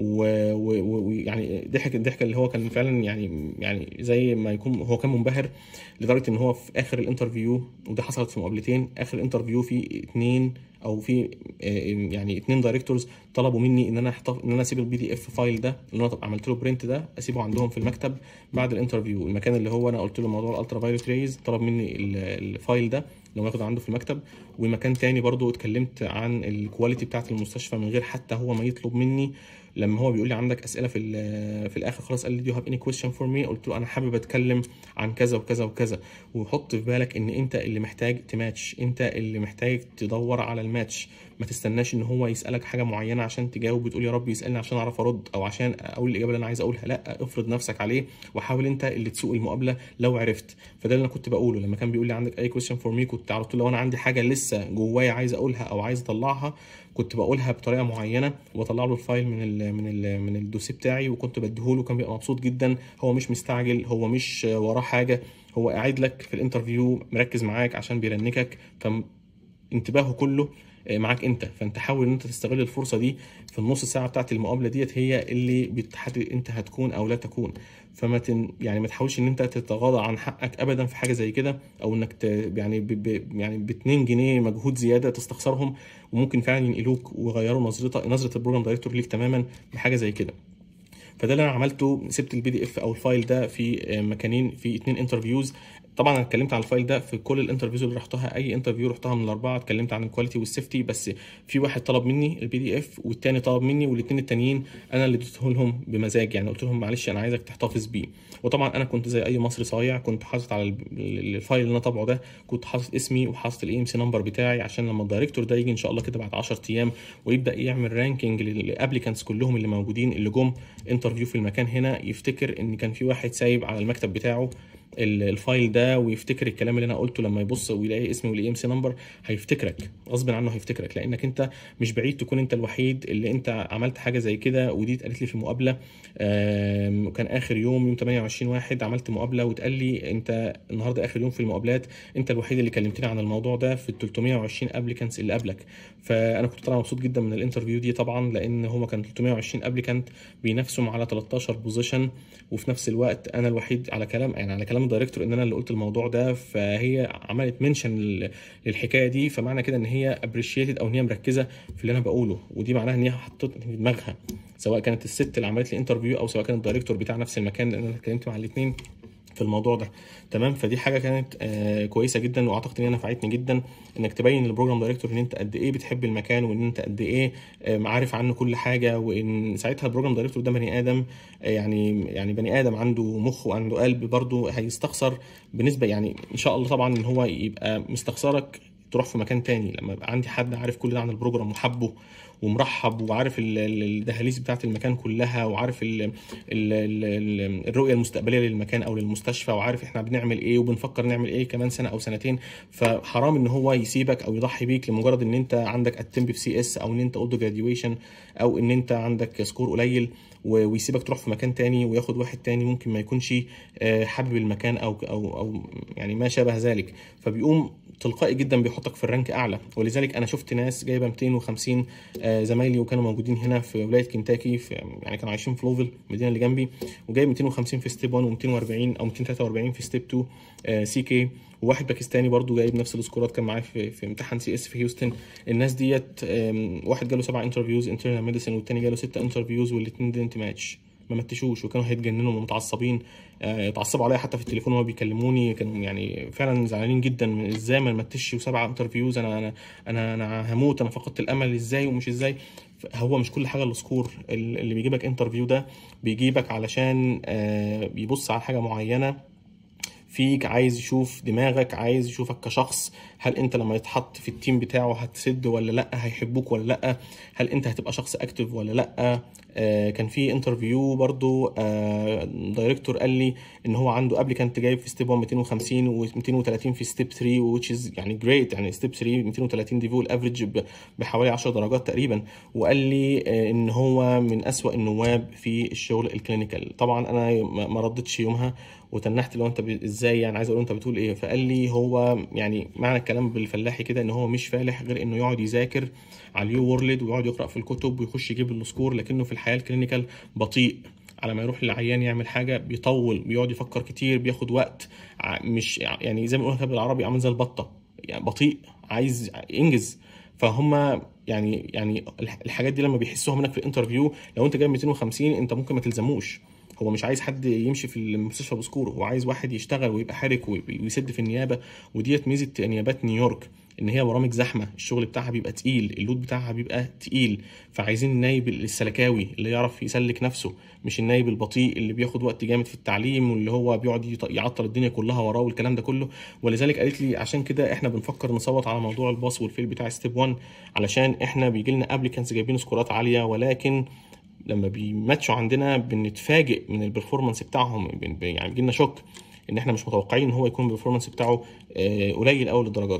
ويعني ضحك الضحكه اللي هو كان فعلا يعني يعني زي ما يكون هو كان منبهر، لدرجه ان هو في اخر الانترفيو، وده حصلت في مقابلتين، اخر الانترفيو في اثنين او في يعني اثنين دايركتورز طلبوا مني ان انا احتفظ ان انا اسيب البي دي اف فايل ده اللي انا عملت له برنت ده، اسيبه عندهم في المكتب بعد الانترفيو. المكان اللي هو انا قلت له موضوع الالترا فايلوت ريز طلب مني الفايل ده اللي هو ياخده عنده في المكتب. ومكان تاني برضو اتكلمت عن الكواليتي بتاعه المستشفى من غير حتى هو ما يطلب مني، لما هو بيقول لي عندك اسئله في في الاخر خلاص، قال لي دو هاف اني كويستشن فور مي، قلت له انا حابب اتكلم عن كذا وكذا وكذا. وحط في بالك ان انت اللي محتاج تماتش، انت اللي محتاج تدور على الماتش، ما تستناش ان هو يسالك حاجه معينه عشان تجاوب وتقول يا رب يسالني عشان اعرف ارد او عشان اقول الاجابه اللي انا عايز اقولها، لا افرض نفسك عليه وحاول انت اللي تسوق المقابله لو عرفت. فده اللي انا كنت بقوله لما كان بيقول لي عندك اي كويستشن فور مي، كنت على طول لو انا عندي حاجه لسه جوايا عايز اقولها او عايز اطلعها كنت بقولها بطريقه معينه، وبطلع له الفايل من ال من ال من الدوسيه بتاعي وكنت بديهوله، كان بيبقى مبسوط جدا. هو مش مستعجل، هو مش وراه حاجه، هو قاعد لك في الانترفيو مركز معاك عشان بيرنكك. ف انتباهه كله معاك انت، فانت حاول ان انت تستغل الفرصه دي في النص ساعه بتاعه المقابله ديت، هي اللي بتحدد انت هتكون او لا تكون. فما تن يعني ما تحاولش ان انت تتغاضى عن حقك ابدا في حاجه زي كده، او انك ت يعني ب ب يعني ب اتنين جنيه مجهود زياده تستخسرهم، وممكن فعلا ينقلوك ويغيروا نظرتك نظره البروجرام دايركتور ليك تماما بحاجه زي كده. فده اللي انا عملته، سبت البي دي اف او الفايل ده في مكانين في اتنين انترفيوز. طبعا انا اتكلمت عن الفايل ده في كل الانترفيوز اللي رحتها، اي انترفيو رحتها من الاربعه اتكلمت عن الكواليتي والسيفتي، بس في واحد طلب مني البي دي اف والتاني طلب مني، والاثنين التانيين انا اللي اديته لهم بمزاج، يعني قلت لهم معلش انا عايزك تحتفظ بيه. وطبعا انا كنت زي اي مصري صايع، كنت حاطط على الفايل اللي انا طابعه ده كنت حاطط اسمي وحاطط الاي ام سي نمبر بتاعي، عشان لما الدايركتور ده يجي ان شاء الله كده بعد عشرة ايام ويبدا يعمل رانكينج للابليكانتس كلهم اللي موجودين اللي جم انترفيو في المكان هنا، يفتكر ان كان في واحد سايب على المكتب بتاعه الفايل ده، ويفتكر الكلام اللي انا قلته. لما يبص ويلاقي اسمي والاي ام سي نمبر هيفتكرك غصب عنه، هيفتكرك، لانك انت مش بعيد تكون انت الوحيد اللي انت عملت حاجه زي كده. ودي اتقالت لي في مقابله، كان اخر يوم يوم تمانية وعشرين واحد عملت مقابله، واتقال لي انت النهارده اخر يوم في المقابلات، انت الوحيد اللي كلمتني عن الموضوع ده في ال تلتمية وعشرين ابليكانتس اللي قبلك. فانا كنت طبعا مبسوط جدا من الانترفيو دي طبعا، لان هما كان تلتمية وعشرين ابليكانت بينافسوا على تلتاشر بوزيشن، وفي نفس الوقت انا الوحيد على كلام يعني على كلام الدايركتور ان انا اللي قلت الموضوع ده. فهي عملت منشن للحكايه دي، فمعنى كده ان هي ابريشيتد او ان هي مركزه في اللي انا بقوله، ودي معناها ان هي حطت في دماغها، سواء كانت الست اللي عملت لي انترفيو او سواء كان الدايركتور بتاع نفس المكان، لان انا اتكلمت مع الاثنين في الموضوع ده. تمام. فدي حاجه كانت آه كويسه جدا، واعتقد ان هي نفعتني جدا، انك تبين للبروجرام دايركتور ان انت قد ايه بتحب المكان، وان انت قد ايه آه عارف عنه كل حاجه، وان ساعتها البروجرام دايركتور ده بني ادم، آه يعني يعني بني ادم عنده مخ وعنده قلب برضه، هيستخسر بنسبه يعني ان شاء الله طبعا ان هو يبقى مستخسرك تروح في مكان تاني. لما يبقى عندي حد عارف كل ده عن البروجرام وحبه ومرحب وعارف الدهاليز بتاعت المكان كلها، وعارف ال ال ال الرؤيه المستقبليه للمكان او للمستشفى، وعارف احنا بنعمل ايه وبنفكر نعمل ايه كمان سنه او سنتين، فحرام ان هو يسيبك او يضحي بيك لمجرد ان انت عندك اتمب في سي اس، او ان انت اولد جراديويشن، او ان انت عندك سكور قليل، ويسيبك تروح في مكان تاني وياخد واحد تاني ممكن ما يكونش حابب المكان او او او يعني ما شابه ذلك، فبيقوم تلقائي جدا بيحطك في الرانك اعلى. ولذلك انا شفت ناس جايبه ميتين وخمسين زمايلي وكانوا موجودين هنا في ولايه كنتاكي، في يعني كانوا عايشين في لوفل المدينه اللي جنبي، وجايب ميتين وخمسين في ستيب واحد وميتين واربعين او ميتين وتلاتة واربعين في ستيب اتنين سي كي، وواحد باكستاني برضو جايب نفس السكورات كان معايا في, في امتحان سي اس في هيوستن. الناس ديت واحد جاله سبع انترفيوز انترنال ميديسن، والتاني جاله ستة انترفيوز، والاثنين ديدنت ماتش، ما متشوش، وكانوا هيتجننوا ومتعصبين، اتعصبوا عليا حتى في التليفون وهو بيكلموني، كانوا يعني فعلا زعلانين جدا من ازاي ما متش وسبعه انترفيوز، انا انا انا انا هموت، انا فقدت الامل ازاي ومش ازاي. هو مش كل حاجه السكور، اللي بيجيبك انترفيو ده بيجيبك علشان بيبص على حاجه معينه فيك، عايز يشوف دماغك، عايز يشوفك كشخص، هل انت لما يتحط في التيم بتاعه هتسد ولا لا، هيحبوك ولا لا، هل انت هتبقى شخص اكتف ولا لا. آه كان في انترفيو برضو آه دايركتور قال لي ان هو عنده ابليكانت جايب في ستيب واحد ميتين وخمسين و ميتين وتلاتين في ستيب تلاتة which is يعني جريت، يعني ستيب تلاتة ميتين وتلاتين دي فول افريج بحوالي عشر درجات تقريبا، وقال لي آه ان هو من اسوأ النواب في الشغل الكلينيكال. طبعا انا ما ردتش يومها وتنحت لو انت ازاي، يعني عايز اقول انت بتقول ايه. فقال لي هو يعني معنى الكلام بالفلاحي كده ان هو مش فالح غير انه يقعد يذاكر على اليو وورلد ويقعد يقرا في الكتب ويخش يجيب السكور، لكنه في الحياه الكلينيكال بطيء. على ما يروح للعيان يعمل حاجه بيطول، بيقعد يفكر كتير، بياخد وقت، مش يعني زي ما بنقولها بالعربي عامل زي البطه، يعني بطيء، عايز ينجز. فهم يعني يعني الحاجات دي لما بيحسوها منك في الانترفيو، لو انت جايب ميتين وخمسين انت ممكن ما تلزموش، هو مش عايز حد يمشي في المستشفى بسكور، هو عايز واحد يشتغل ويبقى حرك ويسد في النيابه. وديت ميزه نيابات نيويورك، ان هي برامج زحمه، الشغل بتاعها بيبقى تقيل، اللود بتاعها بيبقى تقيل، فعايزين النايب السلكاوي اللي يعرف يسلك نفسه، مش النايب البطيء اللي بياخد وقت جامد في التعليم واللي هو بيقعد يعطل الدنيا كلها وراه والكلام ده كله. ولذلك قالت لي عشان كده احنا بنفكر نصوت على موضوع الباص والفيل بتاع ستيب واحد، علشان احنا بيجي لنا ابليكانتس جايبين سكورات عاليه، ولكن لما بيماتشوا عندنا بنتفاجئ من البرفورمانس بتاعهم، يعني بيجي لنا شوك ان احنا مش متوقعين ان هو يكون البرفورمانس بتاعه قليل قوي للدرجه دي.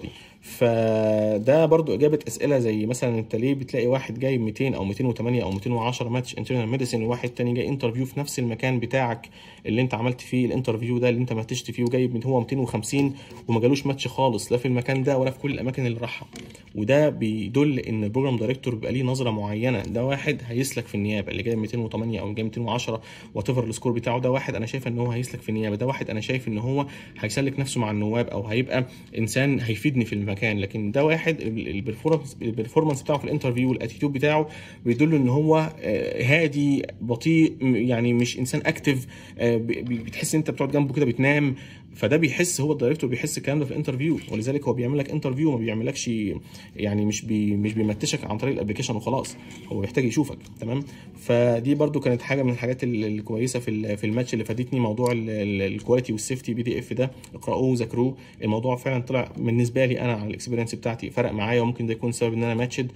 فده برضو اجابه اسئله زي مثلا انت ليه بتلاقي واحد جايب مئتين او مئتين وثمانية او مئتين وعشرة ماتش انترنال ميديسين، وواحد تاني جاي انترفيو في نفس المكان بتاعك اللي انت عملت فيه الانترفيو ده اللي انت ماتشت فيه، وجايب من هو مئتين وخمسين وما جالوش ماتش خالص لا في المكان ده ولا في كل الاماكن اللي راحها. وده بيدل ان البروجرام دايركتور بيبقى ليه نظره معينه. ده واحد هيسلك في النيابه اللي جايب مئتين وثمانية او جايب مئتين وعشرة وات ايفر السكور بتاعه، ده واحد انا شايف ان هو هيسلك في النيابه، ده واحد انا شايف ان هو هيسلك نفسه مع النواب او هيبقى انسان هيفيدني في المكان. لكن ده واحد البرفورمانس البرفورمانس بتاعه في الانترفيو والاتيتيود بتاعه بيدل ان هو هادي بطيء، يعني مش انسان اكتف، بتحس انت بتقعد جنبه كده بتنام. فده بيحس، هو الدايركتور بيحس الكلام ده في الانترفيو، ولذلك هو بيعمل لك انترفيو ما بيعملكش يعني مش بي مش بيمتشك عن طريق الابلكيشن وخلاص، هو بيحتاج يشوفك. تمام. فدي برده كانت حاجه من الحاجات الكويسه في في الماتش اللي فادتني، موضوع الكواليتي والسيفتي بي دي اف ده، اقرأوه وذاكروه. الموضوع فعلا طلع بالنسبه لي انا على الاكسبيرينس بتاعتي فرق معايا، وممكن ده يكون سبب ان انا ماتشد.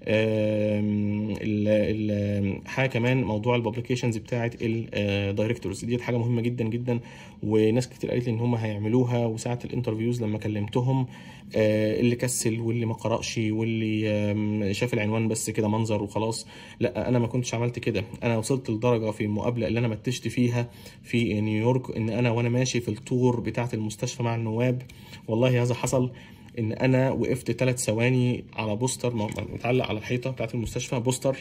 حاجه كمان موضوع الببليكيشنز بتاعه الدايركتورز دي حاجه مهمه جدا جدا، وناس كتير قالت لي ان هم هيعملوها. وساعه الانترفيوز لما كلمتهم اللي كسل واللي ما قرأش واللي شاف العنوان بس كده منظر وخلاص، لا انا ما كنتش عملت كده. انا وصلت لدرجه في المقابله اللي انا متشت فيها في نيويورك ان انا وانا ماشي في التور بتاعه المستشفى مع النواب، والله هذا حصل، ان انا وقفت ثلاث ثواني على بوستر متعلق على الحيطه بتاعه المستشفى، بوستر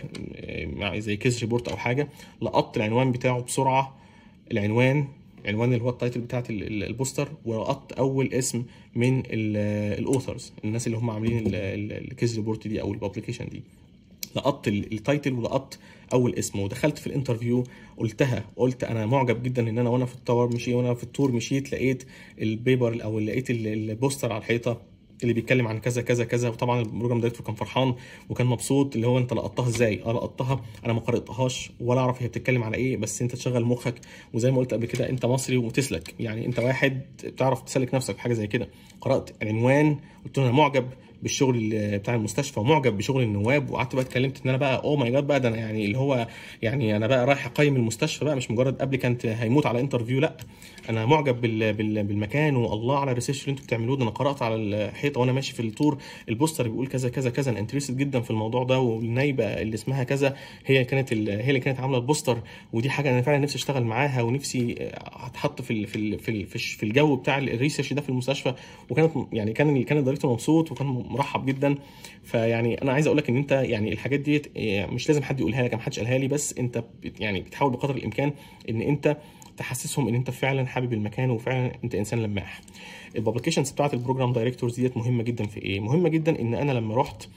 زي كيس ريبورت او حاجه، لقطت العنوان بتاعه بسرعه، العنوان عنوان اللي هو التايتل بتاعت البوستر، ولقطت اول اسم من الاوثرز، الناس اللي هم عاملين الكيس ريبورت دي او الببليكيشن دي، لقطت التايتل ولقطت اول اسم، ودخلت في الانترفيو قلتها، قلت انا معجب جدا ان انا وانا في التور مشي وانا في التور مشيت لقيت البيبر او لقيت البوستر على الحيطه اللي بيتكلم عن كذا كذا كذا. وطبعا البروجرام دايركتور كان فرحان وكان مبسوط، اللي هو انت لقطتها ازاي؟ اه لقطتها، انا ما قراتهاش ولا اعرف هي بتتكلم على ايه، بس انت تشغل مخك، وزي ما قلت قبل كده انت مصري وتسلك، يعني انت واحد بتعرف تسلك نفسك في حاجه زي كده. قرات العنوان قلت له انا معجب بالشغل بتاع المستشفى ومعجب بشغل النواب، وقعدت بقى اتكلمت ان انا بقى اوه ماي جاد بقى ده انا يعني اللي هو يعني انا بقى رايح اقيم المستشفى بقى، مش مجرد قبل كانت هيموت على انترفيو، لا انا معجب بال بال بالمكان، والله على الريسيرش اللي انتوا بتعملوه ده، انا قرات على الحيطه وانا ماشي في التور البوستر بيقول كذا كذا كذا، انا انترستد جدا في الموضوع ده، والنايبه اللي اسمها كذا هي كانت هي اللي كانت عامله البوستر، ودي حاجه انا فعلا نفسي اشتغل معاها ونفسي اتحط في ال في ال في, ال في الجو بتاع الريسيرش ده في المستشفى. وكانت يعني كان كان الدكتور مبسوط وكان مرحب جدا. فيعني انا عايز اقول لك ان انت يعني الحاجات دي مش لازم حد يقولها لك، ما حدش قالها لي، بس انت يعني بتحاول بقدر الامكان ان انت تحسسهم ان انت فعلا حابب المكان وفعلا انت انسان لماح. الببليكيشنز بتاعت البروجرام دايركتورز ديت مهمه جدا في ايه؟ مهمه جدا ان انا لما رحت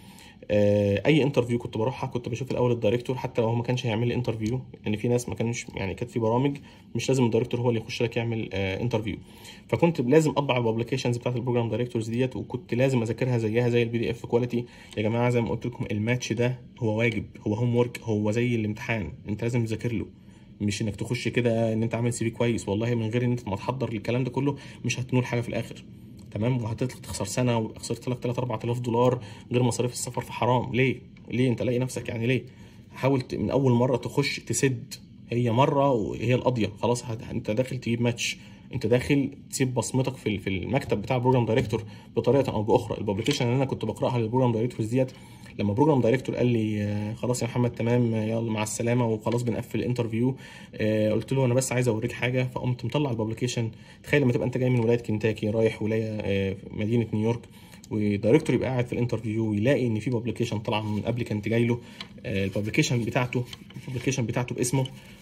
اي انترفيو كنت بروحها كنت بشوف الاول الدايركتور، حتى لو هو ما كانش هيعمل لي انترفيو، لان يعني في ناس ما كانش يعني كانت في برامج مش لازم الدايركتور هو اللي يخش لك يعمل انترفيو، فكنت لازم اطبع الببليكيشنز بتاعت البروجرام دايركتورز ديت، وكنت لازم اذاكرها زيها زي البي دي اف كواليتي. يا جماعه زي ما قلت لكم الماتش ده هو واجب، هو هوم ورك، هو زي الامتحان انت لازم تذاكر له، مش انك تخش كده ان انت عامل سي في كويس، والله من غير ان انت ما تحضر للكلام ده كله مش هتنول حاجه في الاخر. تمام. وهتطلع تخسر سنه وخسرت لك ثلاثة أربعة آلاف دولار غير مصاريف السفر، في حرام. ليه؟ ليه انت لاقي نفسك يعني ليه؟ حاول من اول مره تخش تسد، هي مره وهي القضيه خلاص، انت داخل تجيب ماتش، انت داخل تسيب بصمتك في في المكتب بتاع البروجرام دايركتور بطريقه او باخرى. الببليكيشن اللي انا كنت بقراها للبروجرام دايركتورز ديت، لما البروجرام دايركتور قال لي خلاص يا محمد تمام يلا مع السلامه وخلاص بنقفل الانترفيو، قلت له انا بس عايز اوريك حاجه، فقمت مطلع الببليكيشن. تخيل لما تبقى انت جاي من ولايه كنتاكي رايح ولايه مدينه نيويورك، ودايركتور يبقى قاعد في الانترفيو يلاقي ان في ببليكيشن طلع من قبل كانت جاي له، الببليكيشن بتاعته الببليكيشن بتاعته باسمه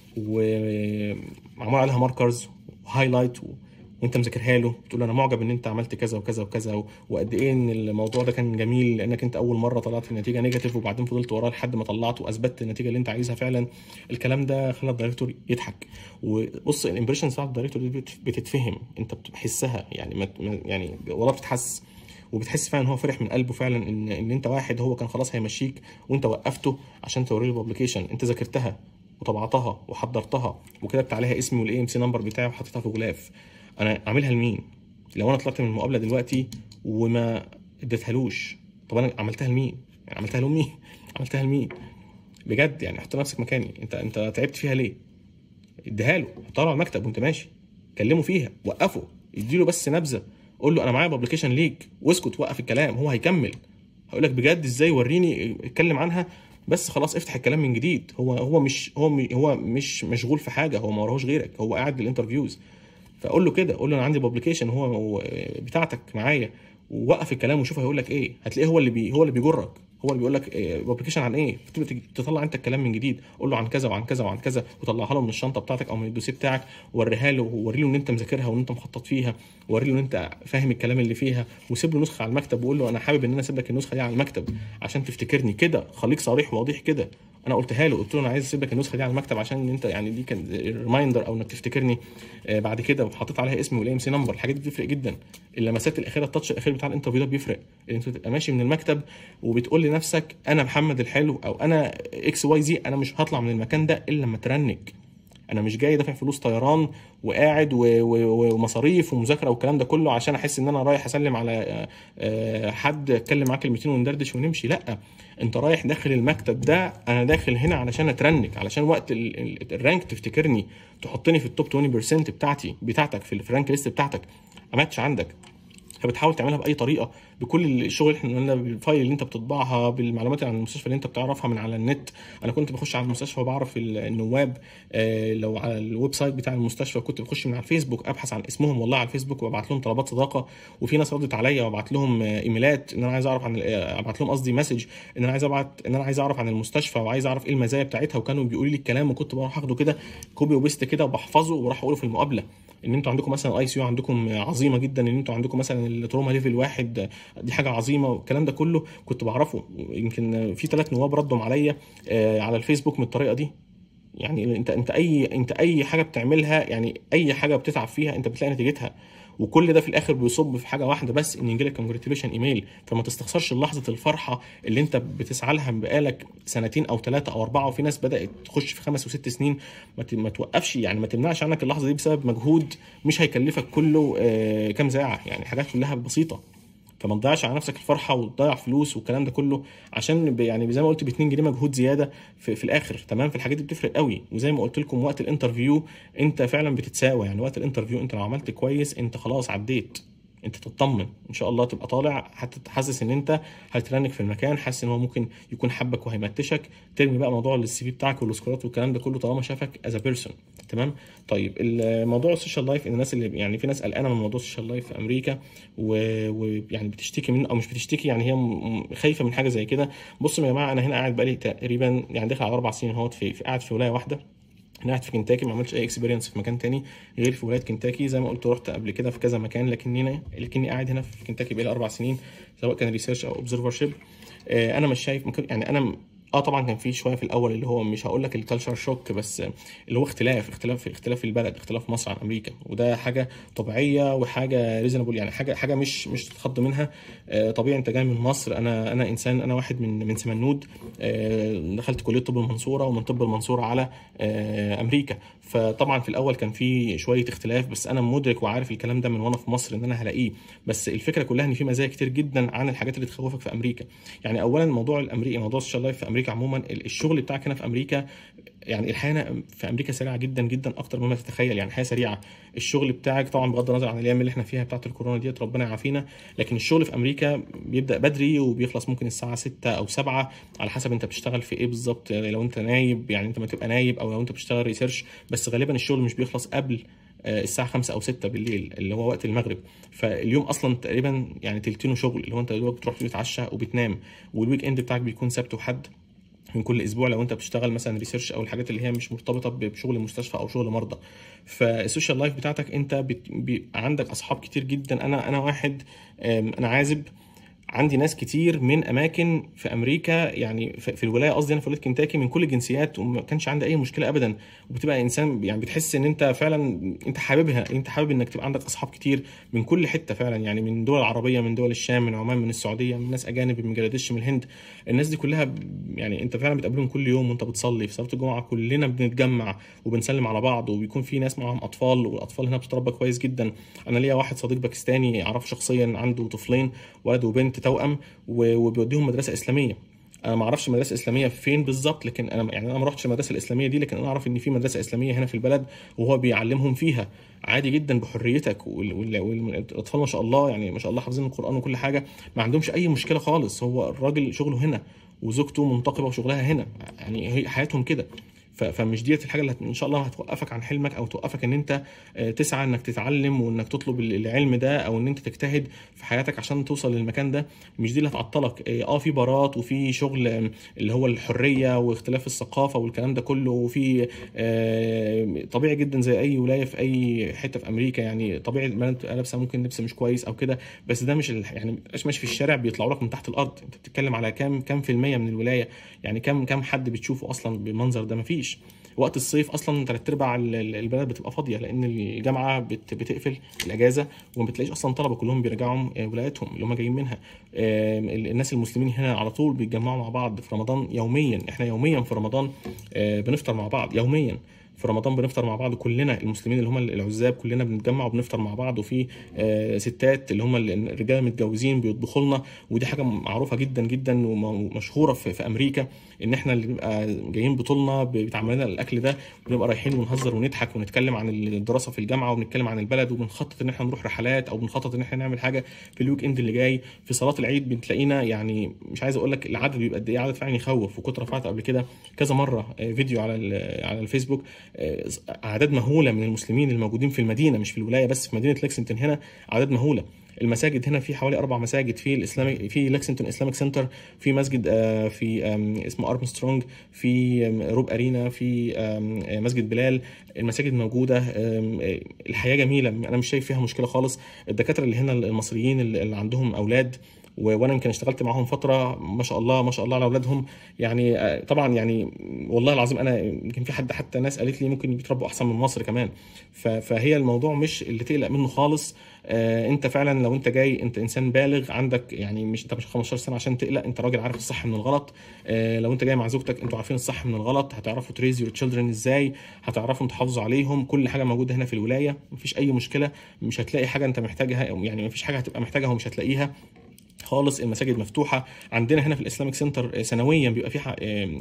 ومعمول عليها ماركرز وهايلايت، وانت مذاكرها له، بتقول له انا معجب ان انت عملت كذا وكذا وكذا، وقد ايه ان الموضوع ده كان جميل لانك انت اول مره طلعت النتيجه نيجاتيف وبعدين فضلت وراه لحد ما طلعت واثبتت النتيجه اللي انت عايزها فعلا. الكلام ده خلى الدايركتور يضحك. وبص الامبريشن بتاع الدايركتور دي بتتفهم، انت بتحسها يعني يعني والله بتتحس، وبتحس فعلا هو فرح من قلبه فعلا ان ان انت واحد هو كان خلاص هيمشيك وانت وقفته عشان توري له الببليكيشن، انت ذاكرتها وطبعتها وحضرتها وكتبت عليها اسمي والاي ام سي نمبر بتاعي وحطيتها في غلاف. انا اعملها لمين؟ لو انا طلعت من المقابله دلوقتي وما اديتهالوش، طب انا عملتها لمين؟ يعني عملتها لامي؟ عملتها لمين؟ بجد يعني حط نفسك مكاني، انت انت تعبت فيها ليه؟ اديها له، حطها له على المكتب وانت ماشي، كلمه فيها، وقفه، اديله بس نبذه قول له انا معايا بابليكيشن ليك واسكت، وقف الكلام. هو هيكمل، هقول لك بجد ازاي، وريني، اتكلم عنها، بس خلاص افتح الكلام من جديد. هو هو مش هو م- هو مش مشغول في حاجه، هو ما وراهوش غيرك، هو قاعد للانترفيوز. فاقول له كده، قول له انا عندي بابليكيشن هو هو بتاعتك معايا، ووقف الكلام وشوف هيقول لك ايه. هتلاقيه هو اللي بي هو اللي بيجرك، هو اللي بيقول لك بابليكيشن عن ايه، فتبقى تطلع انت الكلام من جديد. قول له عن كذا وعن كذا وعن كذا، وطلعها له من الشنطه بتاعتك او من الدوسيه بتاعك، وريها له، ووري له ان انت مذاكرها وان انت مخطط فيها، ووري له ان انت فاهم الكلام اللي فيها، وسيب له نسخه على المكتب، وقول له انا حابب ان انا اسيب لك النسخه دي على المكتب عشان تفتكرني كده. خليك صريح وواضح كده. انا قلتها له، قلت له انا عايز اسيب لك النسخه دي على المكتب عشان انت يعني دي كان ريمايندر او انك تفتكرني آه بعد كده، وحطيت عليها اسمي والاي ام سي نمبر. الحاجات دي بتفرق جدا. اللمسات الاخيره، التاتش الاخير بتاع الانترفيو ده بيفرق. انت تبقى ماشي من المكتب وبتقول لنفسك انا محمد الحلو او انا اكس واي زي، انا مش هطلع من المكان ده الا لما ترنك. انا مش جاي دافع فلوس طيران وقاعد و- و- ومصاريف ومذاكره والكلام ده كله عشان احس ان انا رايح اسلم على آه، آه، حد اتكلم معاه كلمتين وندردش ونمشي. لا، انت رايح داخل المكتب ده، انا داخل هنا علشان اترنك، علشان وقت ال- ال- الرانك تفتكرني، تحطني في التوب عشرين بالمية بتاعتي بتاعتك في الرانك ليست بتاعتك. ما ماتش عندك، فبتحاول تعملها باي طريقه، بكل الشغل اللي احنا قلنا، بالفايل اللي انت بتطبعها، بالمعلومات عن المستشفى اللي انت بتعرفها من على النت. انا كنت بخش على المستشفى وبعرف ال- النواب، آه، لو على الويب سايت بتاع المستشفى كنت بخش من على الفيسبوك ابحث عن اسمهم والله على الفيسبوك، وابعت لهم طلبات صداقه. وفي ناس ردت عليا وابعت لهم آه، ايميلات ان انا عايز اعرف عن آه، ابعت لهم قصدي مسج ان انا عايز ابعت ان انا عايز اعرف عن المستشفى وعايز اعرف ايه المزايا بتاعتها، وكانوا بيقولوا لي الكلام، وكنت بروح اخده كده كوبي وبيست كده وبحفظه وراح اقوله في المقابله. ان انتوا عندكم مثلا اي سي يو عندكم عظيمه جدا، ان انتوا عندكم مثلا التروما ليفل واحد دي حاجه عظيمه، والكلام ده كله كنت بعرفه. يمكن في ثلاث نواب ردوا عليا آه، على الفيسبوك من الطريقه دي. يعني انت انت اي انت اي حاجه بتعملها، يعني اي حاجه بتتعب فيها انت بتلاقي نتيجتها. وكل ده في الاخر بيصب في حاجه واحده بس، ان يجيلك كونجراتيوليشن ايميل. فما تستخسرش لحظه الفرحه اللي انت بتسعى لها بقالك سنتين او ثلاثه او اربعه، وفي ناس بدات تخش في خمس وست سنين. ما ت- ما توقفش، يعني ما تمنعش عنك اللحظه دي بسبب مجهود مش هيكلفك كله آه، كام ساعه، يعني حاجات كلها بسيطه. فما تضيعش على نفسك الفرحه وتضيع فلوس والكلام ده كله عشان ب- يعني زي ما قلت ب اتنين جنيه مجهود زياده في, في الاخر. تمام، في الحاجات دي بتفرق قوي. وزي ما قلت لكم وقت الانترفيو انت فعلا بتتساوى، يعني وقت الانترفيو انت لو عملت كويس انت خلاص عديت، انت تطمن ان شاء الله تبقى طالع حتى حاسس ان انت هترنك في المكان، حاسس ان هو ممكن يكون حبك وهيمتشك. ترمي بقى موضوع السي في بتاعك والسكورات والكلام ده كله طالما شافك از بيرسون. تمام. طيب الموضوع السوشيال لايف، الناس اللي يعني في ناس قلقانه من موضوع السوشيال لايف في امريكا ويعني بتشتكي منه او مش بتشتكي، يعني هي م- خايفه من حاجه زي كده. بصوا يا جماعه، انا هنا قاعد بقالي تقريبا يعني داخل على اربع سنين اهوت في في- قاعد في ولايه واحده. انا قاعد في كنتاكي، ما عملتش اي اكسبيرينس في مكان تاني غير في ولايه كنتاكي. زي ما قلت رحت قبل كده في كذا مكان، لكني لكني قاعد هنا في كنتاكي بقالي اربع سنين، سواء كان ريسيرش او اوبزرفرشيب. انا مش شايف ممكن يعني انا اه طبعا كان في شويه في الاول اللي هو مش هقول لك الكالتشر شوك، بس اللي هو اختلاف اختلاف في اختلاف البلد، اختلاف مصر عن امريكا، وده حاجه طبيعيه وحاجه ريزونبل، يعني حاجه حاجه مش مش تتخض منها. آه، طبيعي انت جاي من مصر، انا انا انسان، انا واحد من من سمنود، آه، دخلت كليه طب المنصوره، ومن طب المنصوره على آه، امريكا. فطبعا في الاول كان في شويه اختلاف، بس انا مدرك وعارف الكلام ده من وانا في مصر ان انا هلاقيه. بس الفكره كلها ان في مزايا كتير جدا عن الحاجات اللي تخوفك في امريكا. يعني اولا موضوع الامريكي، موضوع السوشيال لايف في امريكا عموما، الشغل بتاعك هنا في امريكا، يعني الحياه في امريكا سريعه جدا جدا اكتر مما تتخيل. يعني حياه سريعه، الشغل بتاعك طبعا بغض النظر عن الايام اللي احنا فيها بتاعه الكورونا ديت ربنا يعافينا، لكن الشغل في امريكا بيبدا بدري وبيخلص ممكن الساعه ستة او سبعة على حسب انت بتشتغل في ايه بالظبط. لو انت نايب يعني انت ما تبقى نايب، او لو انت بتشتغل ريسيرش، بس غالبا الشغل مش بيخلص قبل آه، الساعه خمسة او ستة بالليل اللي هو وقت المغرب. فاليوم اصلا تقريبا يعني تلتينه شغل، اللي هو انت دوبك بتروح تتعشى وبتنام، والويك اند بتاعك بيكون سبت وحد من كل اسبوع لو انت بتشتغل مثلا ريسيرش او الحاجات اللي هي مش مرتبطه بشغل المستشفى او شغل مرضى. فالسوشيال لايف بتاعتك انت بت- بيبقى عندك اصحاب كتير جدا. انا انا واحد، آم، انا عازب، عندي ناس كتير من اماكن في امريكا، يعني في في الولايه قصدي، انا في ولايه كنتاكي، من كل الجنسيات، وما كانش عندي اي مشكله ابدا. وبتبقى انسان يعني بتحس ان انت فعلا انت حاببها، انت حابب انك تبقى عندك اصحاب كتير من كل حته فعلا، يعني من دول عربيه، من دول الشام، من عمان، من السعوديه، من ناس اجانب، من بنجلاديش، من الهند. الناس دي كلها ب- يعني انت فعلا بتقابلهم كل يوم وانت بتصلي في صلاه الجمعه، كلنا بنتجمع وبنسلم على بعض، وبيكون في ناس معاهم اطفال، والاطفال هنا بتتربى كويس جدا. انا ليا واحد صديق باكستاني اعرفه شخصيا، عنده طفلين، ولد وبنت توأم، و- وبيوديهم مدرسه اسلاميه. انا ما اعرفش المدرسه الاسلاميه فين بالظبط، لكن انا يعني انا ما رحتش المدرسه الاسلاميه دي، لكن انا اعرف ان في مدرسه اسلاميه هنا في البلد وهو بيعلمهم فيها عادي جدا بحريتك، والاطفال ما شاء الله يعني ما شاء الله حافظين القران وكل حاجه، ما عندهمش اي مشكله خالص. هو الراجل شغله هنا وزوجته منتقبه وشغلها هنا، يعني هي حياتهم كده. فمش ديت الحاجه اللي ان شاء الله هتوقفك عن حلمك او توقفك ان انت تسعى انك تتعلم وانك تطلب العلم ده، او ان انت تجتهد في حياتك عشان توصل للمكان ده. مش دي اللي هتعطلك. اه في بارات وفي شغل اللي هو الحريه واختلاف الثقافه والكلام ده كله، وفي طبيعي جدا زي اي ولايه في اي حته في امريكا، يعني طبيعي البنات تبقى لابسه ممكن لبس مش كويس او كده، بس ده مش يعني مش ماشي في الشارع بيطلعوا لك من تحت الارض. انت بتتكلم على كام كام في الميه من الولايه، يعني كام كام حد بتشوفه اصلا بالمنظر ده؟ مفيش. وقت الصيف اصلا ثلاث ارباع البلد بتبقى فاضيه، لان الجامعه بت بتقفل الاجازه، وما بتلاقيش اصلا طلبه كلهم بيرجعوا ولاياتهم اللي هم جايين منها. الناس المسلمين هنا على طول بيتجمعوا مع بعض في رمضان يوميا. احنا يوميا في رمضان بنفطر مع بعض، يوميا في رمضان بنفطر مع بعض كلنا المسلمين اللي هم العزاب، كلنا بنتجمع وبنفطر مع بعض. وفي ستات اللي هم الرجاله متجوزين بيطبخوا لنا، ودي حاجه معروفه جدا جدا ومشهوره في, في امريكا، ان احنا اللي بنبقى جايين بطولنا بيتعمل لنا الاكل ده، بنبقى رايحين ونهزر ونضحك ونتكلم عن الدراسه في الجامعه وبنتكلم عن البلد، وبنخطط ان احنا نروح رحلات او بنخطط ان احنا نعمل حاجه في الويك اند اللي جاي. في صلاه العيد بتلاقينا يعني مش عايز اقول لك العدد بيبقى قد ايه، عدد فعلا يخوف. وكنت رفعت قبل كده كذا مره فيديو على على الفيسبوك، اعداد مهوله من المسلمين الموجودين في المدينه، مش في الولايه بس، في مدينه لكسنتون هنا اعداد مهوله. المساجد هنا في حوالي اربع مساجد في الاسلامي في لكسنتون اسلاميك سنتر، في مسجد في اسمه ارمسترونج، في روب ارينا، في مسجد بلال. المساجد موجوده، الحياه جميله، انا مش شايف فيها مشكله خالص. الدكاتره اللي هنا المصريين اللي عندهم اولاد، وانا يمكن اشتغلت معاهم فتره، ما شاء الله ما شاء الله على اولادهم، يعني طبعا يعني والله العظيم انا يمكن في حد حتى ناس قالت لي ممكن بيتربوا احسن من مصر كمان. فهي الموضوع مش اللي تقلق منه خالص. آه انت فعلا لو انت جاي انت انسان بالغ عندك، يعني مش انت مش خمستاشر سنه عشان تقلق، انت راجل عارف الصح من الغلط. آه لو انت جاي مع زوجتك انتوا عارفين الصح من الغلط، هتعرفوا تريز يور تشيلدرن ازاي، هتعرفوا تحافظوا عليهم. كل حاجه موجوده هنا في الولايه، مفيش اي مشكله، مش هتلاقي حاجه انت محتاجها، يعني مفيش حاجه هتبقى محتاجها ومش هتلاقيها خالص. المساجد مفتوحه عندنا هنا في الاسلاميك سنتر، سنويا بيبقى فيها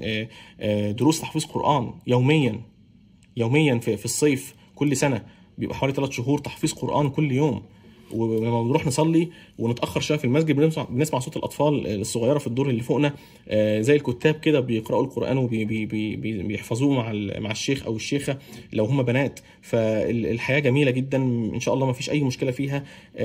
دروس تحفيظ قران يوميا، يوميا في في الصيف كل سنه بيبقى حوالي ثلاث شهور تحفيظ قران كل يوم. ولما بنروح نصلي ونتاخر شويه في المسجد بنسمع بنسمع صوت الاطفال الصغيره في الدور اللي فوقنا، زي الكتاب كده بيقراوا القران وبيحفظوه مع مع الشيخ او الشيخه لو هم بنات. فالحياه جميله جدا ان شاء الله، ما فيش اي مشكله فيها.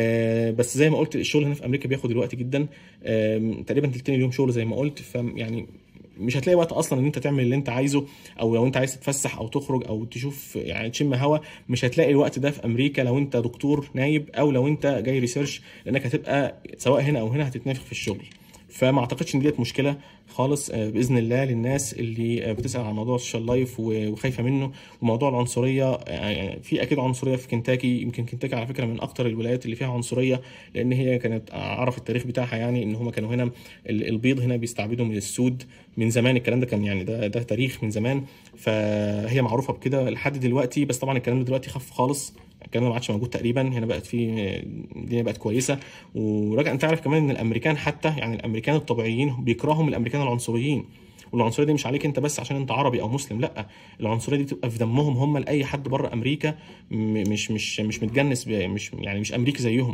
بس زي ما قلت الشغل هنا في امريكا بياخد الوقت جدا، تقريبا تلتين اليوم شغل زي ما قلت. فيعني مش هتلاقي وقت اصلا ان انت تعمل اللي انت عايزه، او لو انت عايز تتفسح او تخرج او تشوف يعني تشم هوا، مش هتلاقي الوقت ده في امريكا لو انت دكتور نايب او لو انت جاي ريسيرش، لانك هتبقى سواء هنا او هنا هتتنافخ في الشغل. فما اعتقدش ان ديت مشكله خالص باذن الله للناس اللي بتسال عن موضوع السوشيال لايف وخايفه منه. وموضوع العنصريه، يعني في اكيد عنصريه في كنتاكي، يمكن كنتاكي على فكره من اكتر الولايات اللي فيها عنصريه، لان هي كانت اعرف التاريخ بتاعها، يعني ان هم كانوا هنا البيض هنا بيستعبدوا من السود من زمان. الكلام ده كان يعني ده ده تاريخ من زمان، فهي معروفه بكده لحد دلوقتي. بس طبعا الكلام ده دلوقتي خف خالص، الكلام ده ما عادش موجود تقريبا. هنا بقت في الدنيا بقت كويسه. وراجع انت عارف كمان ان الامريكان حتى يعني الامريكان الطبيعيين بيكرهوا الامريكان العنصريين، والعنصريه دي مش عليك انت بس عشان انت عربي او مسلم، لا، العنصريه دي بتبقى في دمهم هم لاي حد بره امريكا مش مش مش متجنس، مش يعني مش امريكي زيهم.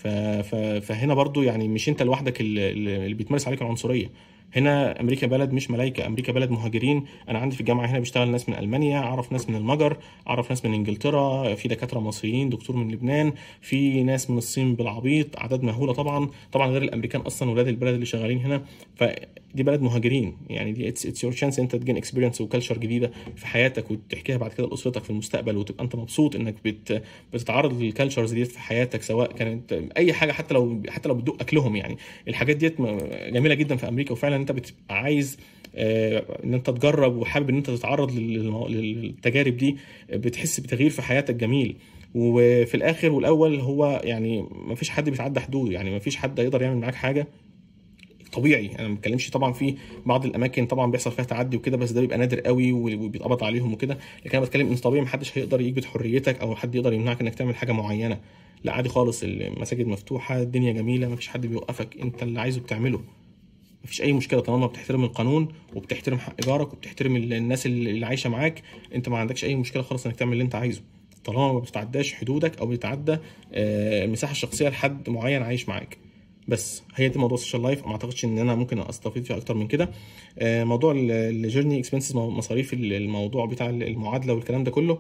فهنا برضو يعني مش انت لوحدك اللي بيتمارس عليك العنصريه. هنا امريكا بلد مش ملايكه، امريكا بلد مهاجرين. انا عندي في الجامعه هنا بيشتغل ناس من المانيا، اعرف ناس من المجر، اعرف ناس من انجلترا، في دكاتره مصريين، دكتور من لبنان، في ناس من الصين بالعبيط، اعداد مهوله طبعا طبعا غير الامريكان اصلا ولاد البلد اللي شغالين هنا. فدي بلد مهاجرين، يعني دي اتس اتس يور تشانس انت تجين اكسبيرينس وكالتشر جديده في حياتك وتحكيها بعد كده لاسرتك في المستقبل، وتبقى انت مبسوط انك بت بتتعرض للكالتشرز دي في حياتك، سواء كانت اي حاجه، حتى لو حتى لو بتدوق اكلهم. يعني الحاجات ديت جميله جدا في امريكا، وفعلا انت بتبقى عايز ان انت تجرب وحابب ان انت تتعرض للتجارب دي، بتحس بتغيير في حياتك جميل. وفي الاخر والاول هو يعني ما فيش حد بيتعدى حدوده، يعني ما فيش حد يقدر يعمل معاك حاجه طبيعي. انا ما بتكلمش طبعا في بعض الاماكن طبعا بيحصل فيها تعدي وكده، بس ده بيبقى نادر قوي وبيتقبض عليهم وكده، لكن انا بتكلم ان طبيعي ما حدش هيقدر يجبد حريتك او حد يقدر يمنعك انك تعمل حاجه معينه. لا عادي خالص، المساجد مفتوحه، الدنيا جميله، ما فيش حد بيوقفك، انت اللي عايزه بتعمله. مفيش اي مشكله طالما بتحترم القانون وبتحترم حق جارك وبتحترم الناس اللي عايشه معاك، انت ما عندكش اي مشكله خالص انك تعمل اللي انت عايزه، طالما ما بتتعداش حدودك او بتتعدى المساحه الشخصيه لحد معين عايش معاك. بس هي دي موضوع السوشيال لايف، ما اعتقدش ان انا ممكن استفيد فيه اكتر من كده. موضوع الجيرني اكسبنسز، مصاريف الموضوع بتاع المعادله والكلام ده كله،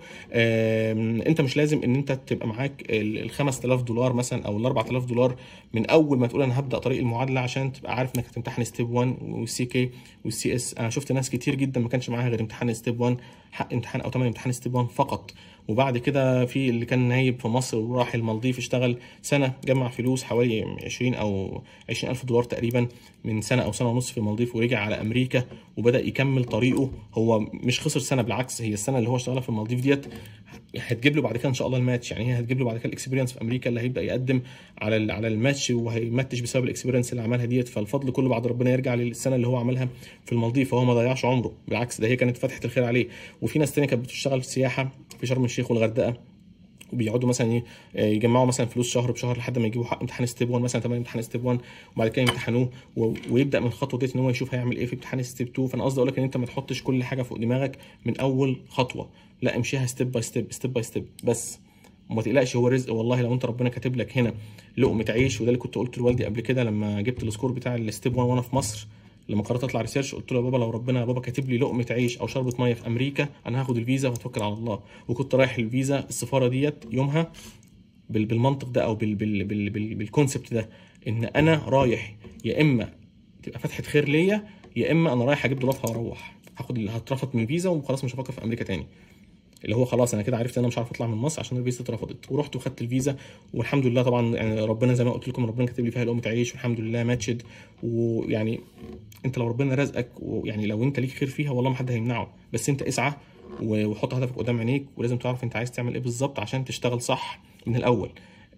انت مش لازم ان انت تبقى معاك ال خمسة آلاف دولار مثلا او ال أربعة آلاف دولار من اول ما تقول انا هبدا طريق المعادله عشان تبقى عارف انك هتمتحن ستيب واحد والسي كي والسي اس. انا شفت ناس كتير جدا ما كانش معاها غير امتحان ستيب واحد، حق امتحان او ثمن امتحان ستيب واحد فقط، وبعد كده في اللي كان نايب في مصر وراح المالديف اشتغل سنه، جمع فلوس حوالي عشرين او عشرين ألف دولار تقريبا من سنه او سنه ونص في المالديف، ورجع على امريكا وبدا يكمل طريقه. هو مش خسر سنه، بالعكس هي السنه اللي هو اشتغلها في المالديف ديت هتجيب له بعد كده ان شاء الله الماتش، يعني هي هتجيب له بعد كده الاكسبيرينس في امريكا اللي هيبدا يقدم على على الماتش وهيمتش بسبب الاكسبيرينس اللي عملها ديت. فالفضل كله بعد ربنا يرجع للسنه اللي هو عملها في المالديف، فهو ما ضيعش عمره، بالعكس ده هي كانت فتحه الخير عليه. وفي ناس ثانيه كانت بتشتغل في سياحه في شرم الشيخ والغردقه، وبيقعدوا مثلا يجمعوا مثلا فلوس شهر بشهر لحد ما يجيبوا حق امتحان ستيب واحد مثلا، تمام امتحان ستيب واحد وبعد كده يمتحنوه ويبدا من الخطوه ديت ان هو يشوف هيعمل ايه في امتحان ستيب اتنين. فانا قصدي اقول لك ان انت ما تحطش كل حاجه فوق دماغك من اول خطوه، لا امشيها ستيب باي ستيب ستيب باي ستيب بس، وما تقلقش هو رزق والله. لو انت ربنا كاتب لك هنا لقمه عيش، وده اللي كنت قلته لوالدي قبل كده لما جبت السكور بتاع الستيب واحد وانا في مصر، لما قررت اطلع ريسيرش قلت له يا بابا لو ربنا يا بابا كاتب لي لقمه عيش او شربة ميه في امريكا انا هاخد الفيزا وهتوكل على الله. وكنت رايح الفيزا السفاره ديت يومها بالمنطق ده او بال بال بال بال بالكونسبت ده، ان انا رايح يا اما تبقى فتحه خير ليا يا اما انا رايح اجيب دولار واروح هاخد اللي هترفض من الفيزا وخلاص مش هفكر في امريكا تاني، اللي هو خلاص انا كده عرفت ان انا مش عارف اطلع من مصر عشان الفيزا اترفضت. ورحت وخدت الفيزا والحمد لله طبعا، يعني ربنا زي ما قلت لكم ربنا كاتب لي فيها لقمه عيش والحمد لله ماتشد. ويعني انت لو ربنا رزقك ويعني لو انت ليك خير فيها والله ما حد هيمنعه، بس انت اسعى وحط هدفك قدام عينيك، ولازم تعرف انت عايز تعمل ايه بالظبط عشان تشتغل صح من الاول.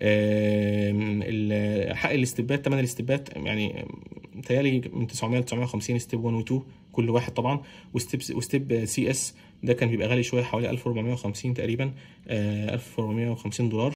حق الاستبات، ثمن الاستبات يعني متهيألي من تسعمية ل تسعمية وخمسين ستيب واحد و اتنين كل واحد طبعا، وستيب وستيب سي اس ده كان بيبقى غالي شويه حوالي ألف وأربعمية وخمسين تقريبا، ألف وأربعمية وخمسين دولار.